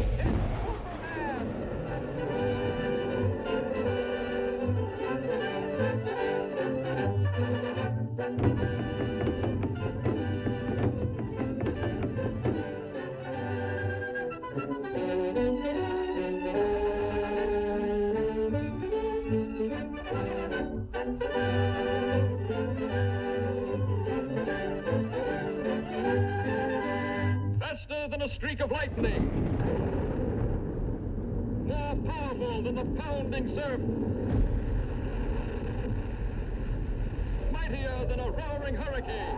Speaker 1: Faster than a streak of lightning. More powerful than the pounding surf. Mightier than a roaring hurricane.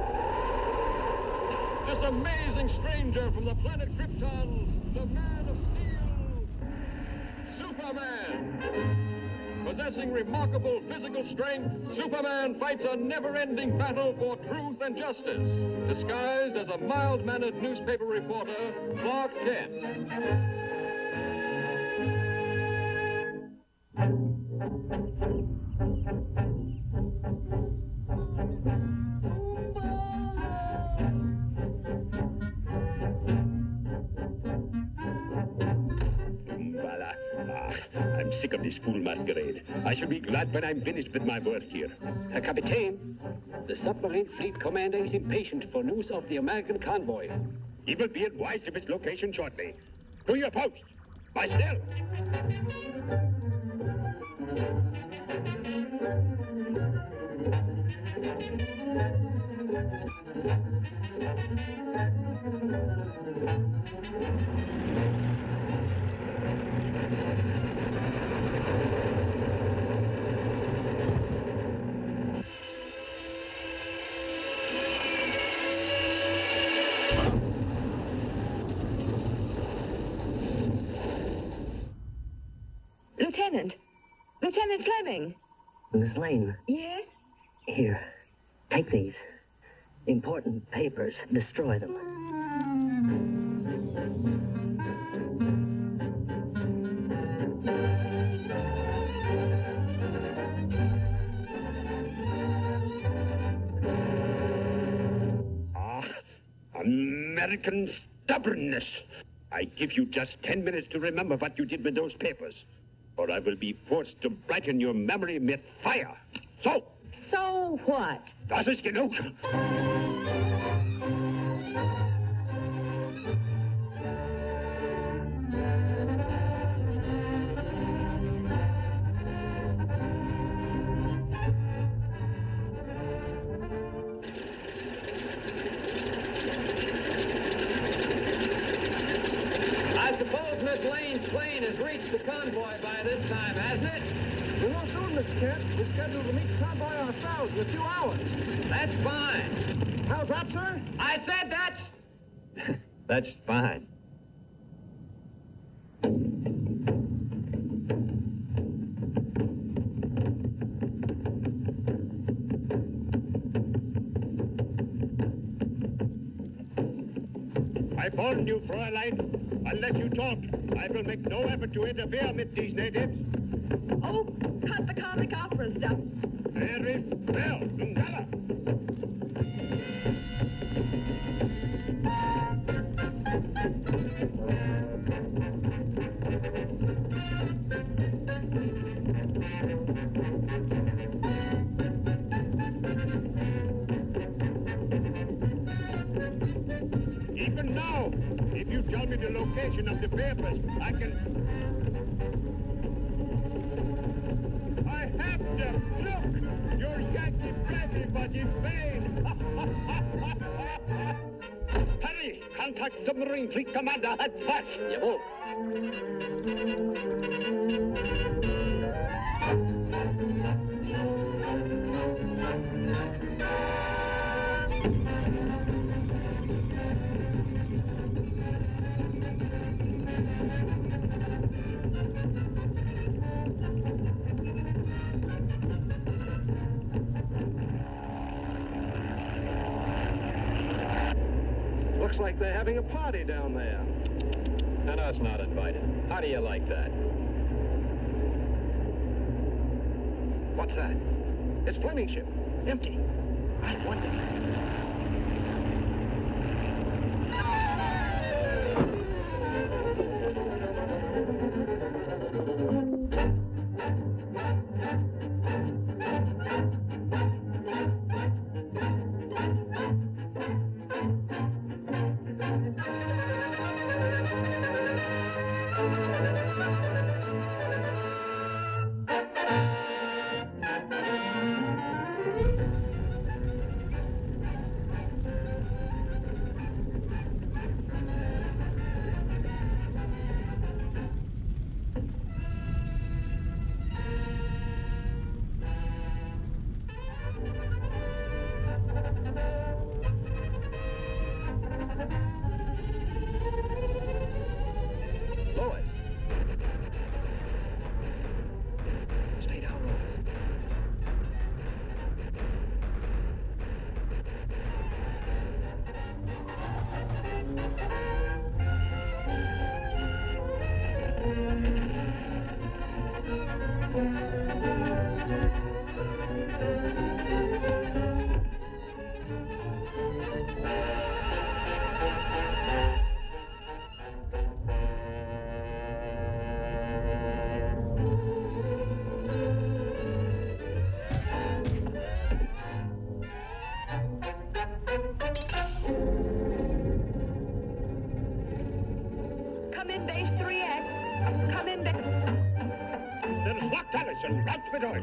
Speaker 1: This amazing stranger from the planet Krypton, the Man of Steel, Superman. Possessing remarkable physical strength, Superman fights a never-ending battle for truth and justice, disguised as a mild-mannered newspaper reporter, Clark Kent.
Speaker 20: I'm sick of this fool masquerade. I shall be glad when I'm finished with my work here.
Speaker 22: Captain, the submarine fleet commander is impatient for news of the American convoy.
Speaker 20: He will be advised of its location shortly. To your post. By still.
Speaker 10: Lieutenant Fleming.
Speaker 23: Miss Lane.
Speaker 10: Yes?
Speaker 23: Here, take these. Important papers. Destroy them.
Speaker 20: American stubbornness. I give you just 10 minutes to remember what you did with those papers, or I will be forced to brighten your memory with fire. So
Speaker 10: what?
Speaker 20: Das ist genug.
Speaker 24: I suppose Miss Lane's plane has reached the convoy by this time, hasn't it?
Speaker 14: We're not sure, Mr. Kent. We're scheduled to meet the convoy ourselves in a few hours.
Speaker 24: That's fine.
Speaker 14: How's that, sir?
Speaker 24: I said that's...
Speaker 23: That's fine.
Speaker 20: I warn you, Fräulein. Unless you talk, I will make no effort to interfere with these natives.
Speaker 10: Oh, cut the comic opera stuff.
Speaker 20: Very well, Lungala. location of the papers. I have them. Look! Your Yankee Bradley was in vain. Hurry! Contact submarine fleet commander at first.
Speaker 23: Jawohl.
Speaker 24: Looks like they're having a party down there.
Speaker 23: And us not invited. How do you like that?
Speaker 24: What's that? It's Fleming's ship. Empty. I wonder.
Speaker 10: Come in, base 3X. Come in, base...
Speaker 20: There's Lock Allison, right the door.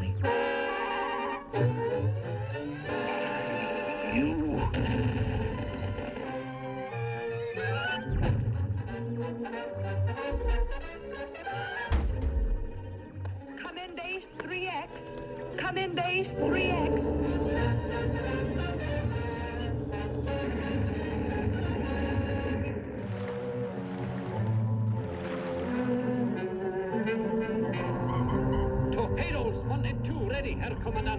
Speaker 20: You...
Speaker 10: Come in, base 3X. Come in, base 3X.
Speaker 24: Torpedoes 1 and 2 ready, Herr Kommandant.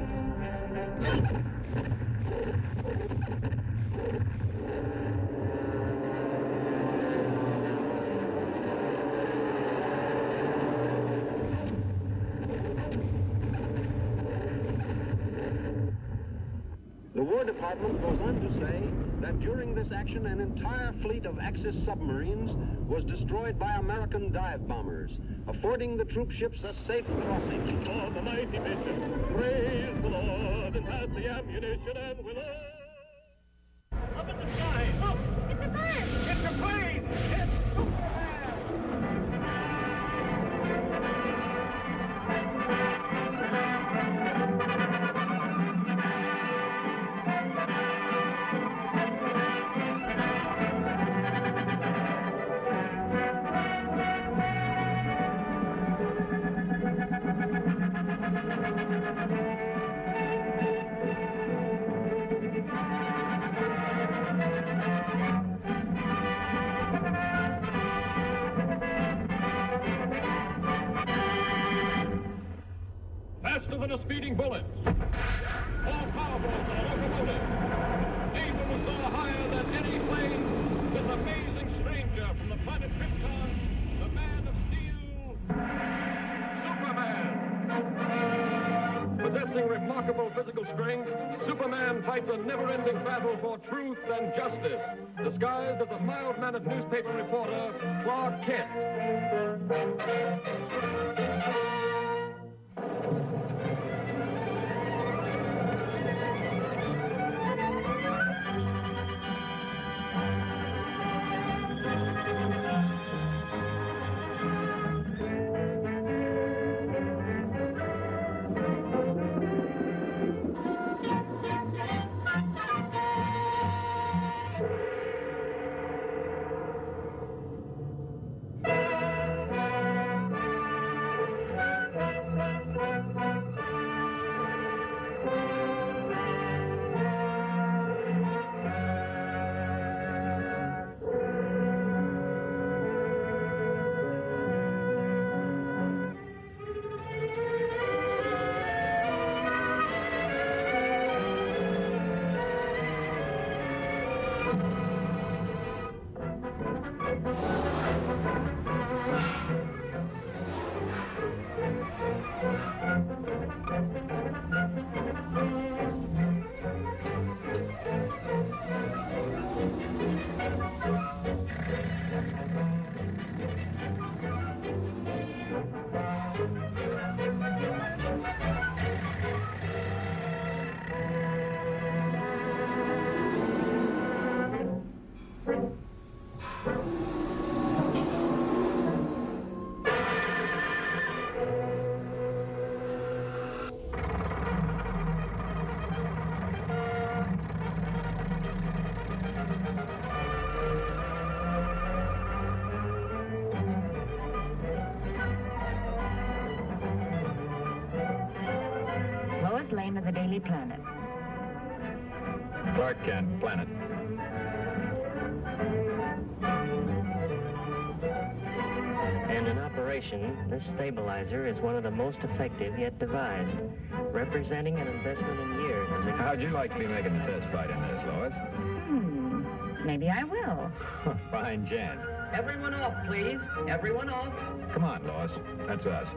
Speaker 24: The War Department goes on to say that during this action, an entire fleet of Axis submarines was destroyed by American dive bombers, affording the troop ships a safe crossing.
Speaker 1: For the mighty mission, praise the Lord, and has the ammunition, and will all... Up in the sky, look! It's a bird! It's a plane! It's faster than a speeding bullet, more powerful than a locomotive, able to soar higher than any plane, this amazing stranger from the planet Krypton, the Man of Steel, Superman. Possessing remarkable physical strength, Superman fights a never-ending battle for truth and justice, disguised as a mild-mannered newspaper reporter, Clark Kent.
Speaker 3: edition of the Daily Planet.
Speaker 4: Clark Kent, Planet.
Speaker 2: And in operation, this stabilizer is one of the most effective yet devised, representing an investment in years.
Speaker 4: How'd you like to be making the test flight in this, Lois?
Speaker 3: Maybe I will.
Speaker 4: Fine chance.
Speaker 2: Everyone off, please. Everyone off.
Speaker 4: Come on, Lois. That's us.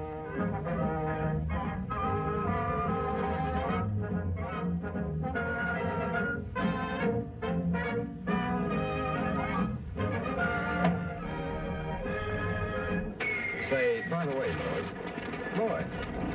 Speaker 4: Say, by the way, Lois. Lois.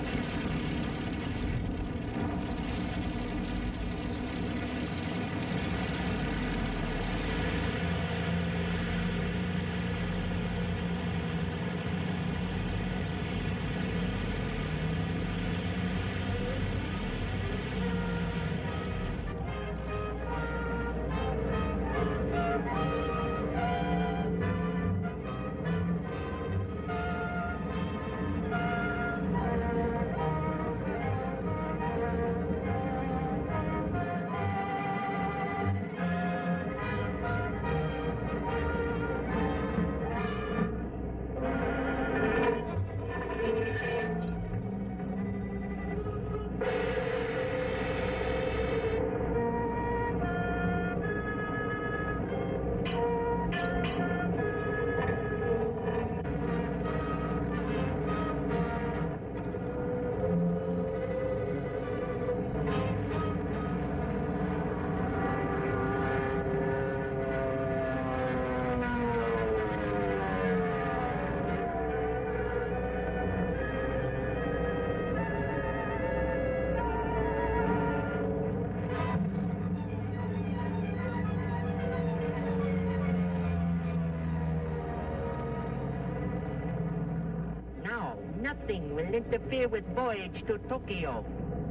Speaker 19: Nothing will interfere with voyage to Tokyo.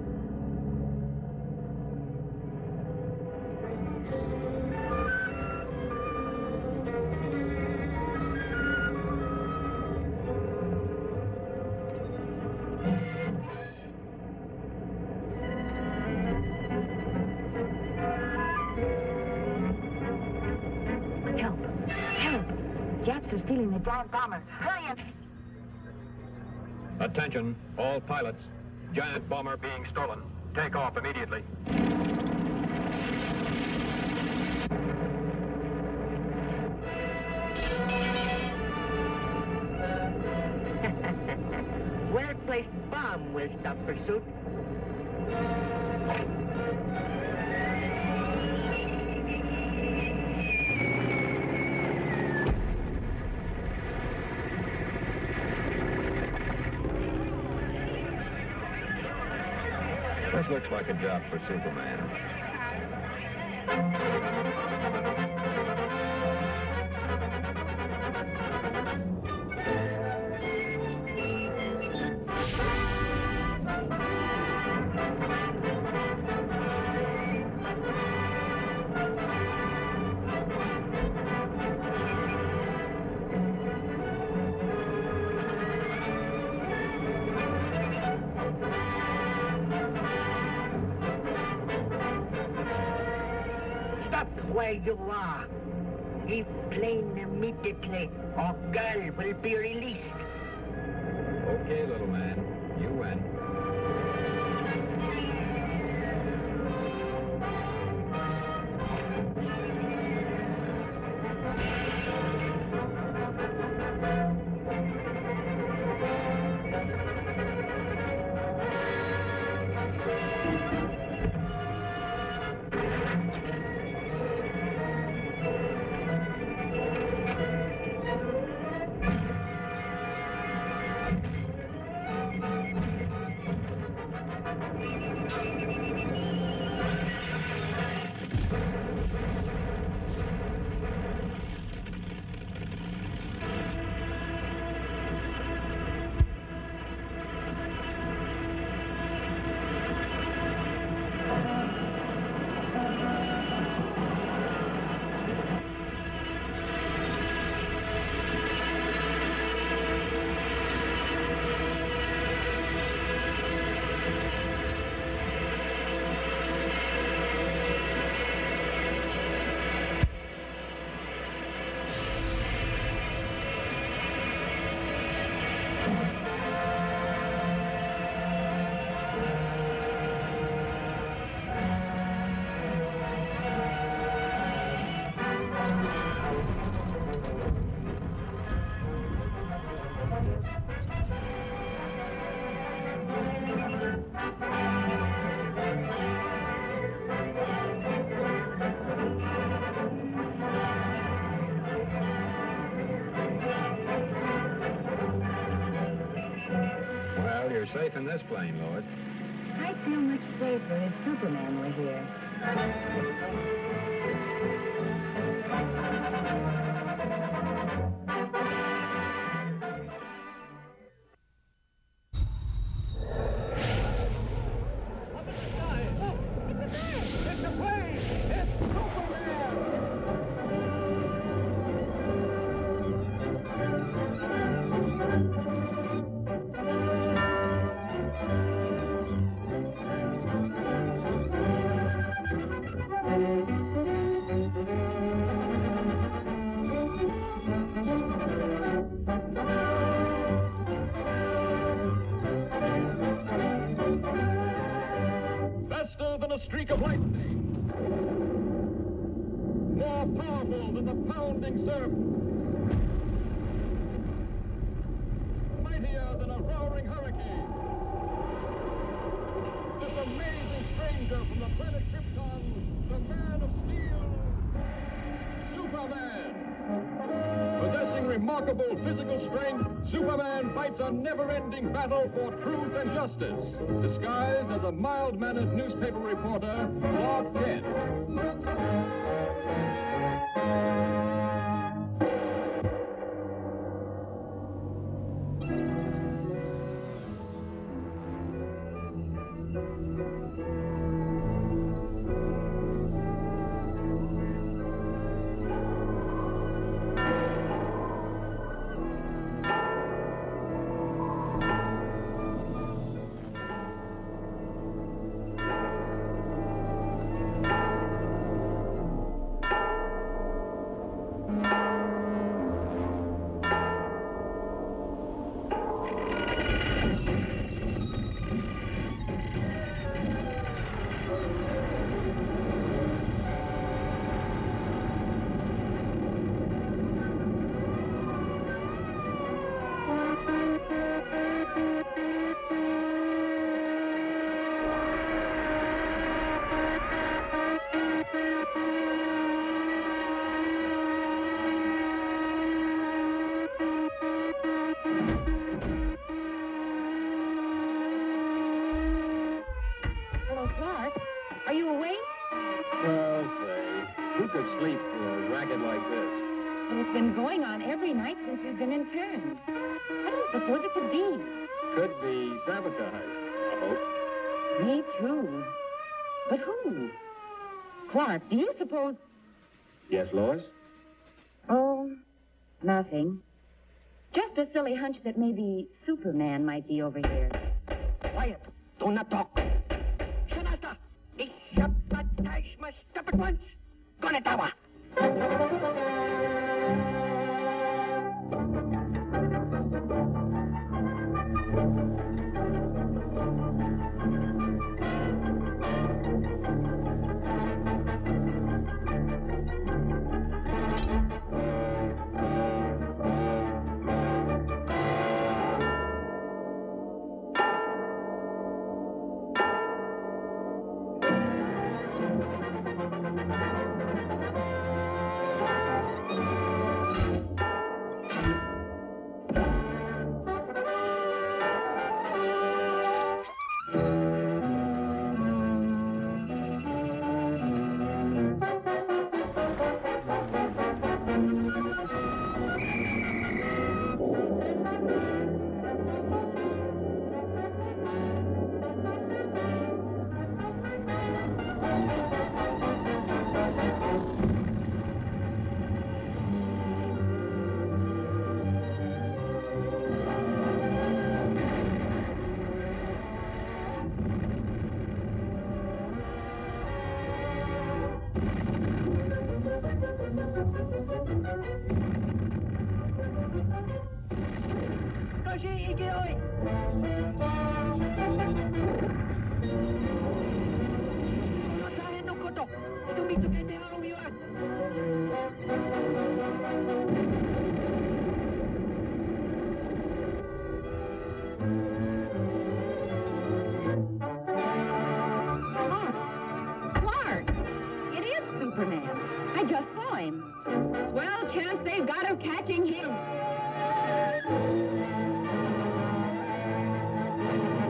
Speaker 3: Help! Help! Japs are stealing the giant bomber. Hurry up!
Speaker 4: Attention, all pilots. Giant bomber being stolen. Take off immediately.
Speaker 19: Well-placed bomb will stop pursuit.
Speaker 4: This looks like a job for Superman.
Speaker 19: Where you are. Leave plane immediately, or girl will be released.
Speaker 4: Okay, little man. You win. safe in this plane, Lois.
Speaker 3: I'd feel much safer if Superman were here.
Speaker 1: Faster than a streak of lightning. More powerful than the pounding surf. Mightier than a roaring hurricane. This amazing stranger from the planet Krypton, the Man of Steel, Superman. Possessing remarkable physical strength, Superman fights a never-ending battle for truth and justice, disguised as a mild-mannered newspaper reporter, Clark Kent.
Speaker 3: Hello, Clark. Are you awake?
Speaker 23: Well, say, who could sleep through a racket like this?
Speaker 3: Well, it's been going on every night since we've been interned. What do you suppose it could be?
Speaker 23: Could be sabotage, I hope.
Speaker 3: Me too. But who? Clark, do you suppose...
Speaker 23: Yes, Lois?
Speaker 3: Oh, nothing. Just a silly hunch that maybe Superman might be over here.
Speaker 2: Quiet. Do not talk. Shemasta, this sabotage must stop at once. Konetawa.
Speaker 3: I just saw him. Swell chance they've got of catching him.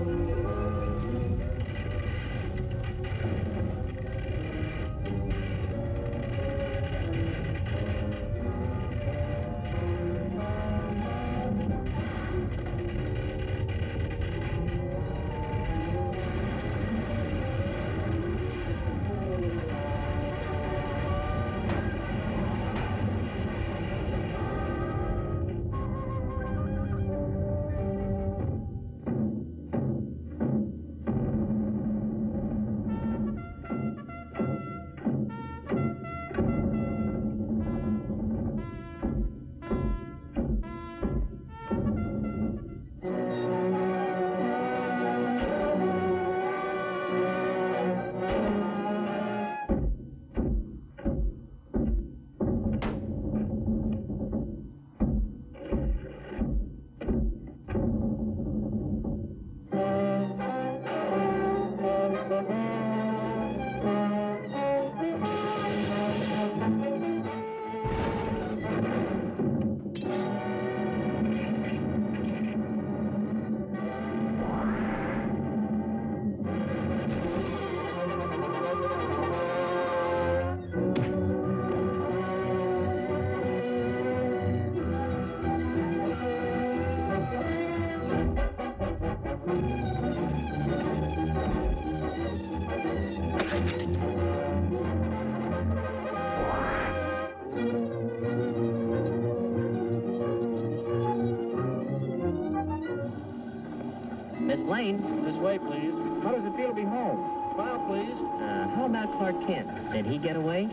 Speaker 2: Miss Lane?
Speaker 23: This way, please. How does it feel to be home? Smile, please.
Speaker 2: How about Clark Kent? Did he get away?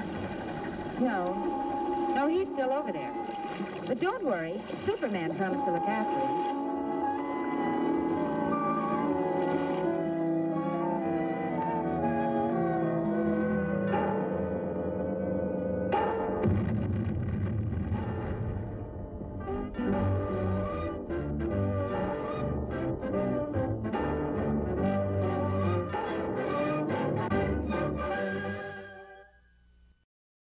Speaker 3: No. No, he's still over there. But don't worry. Superman promised to look after him.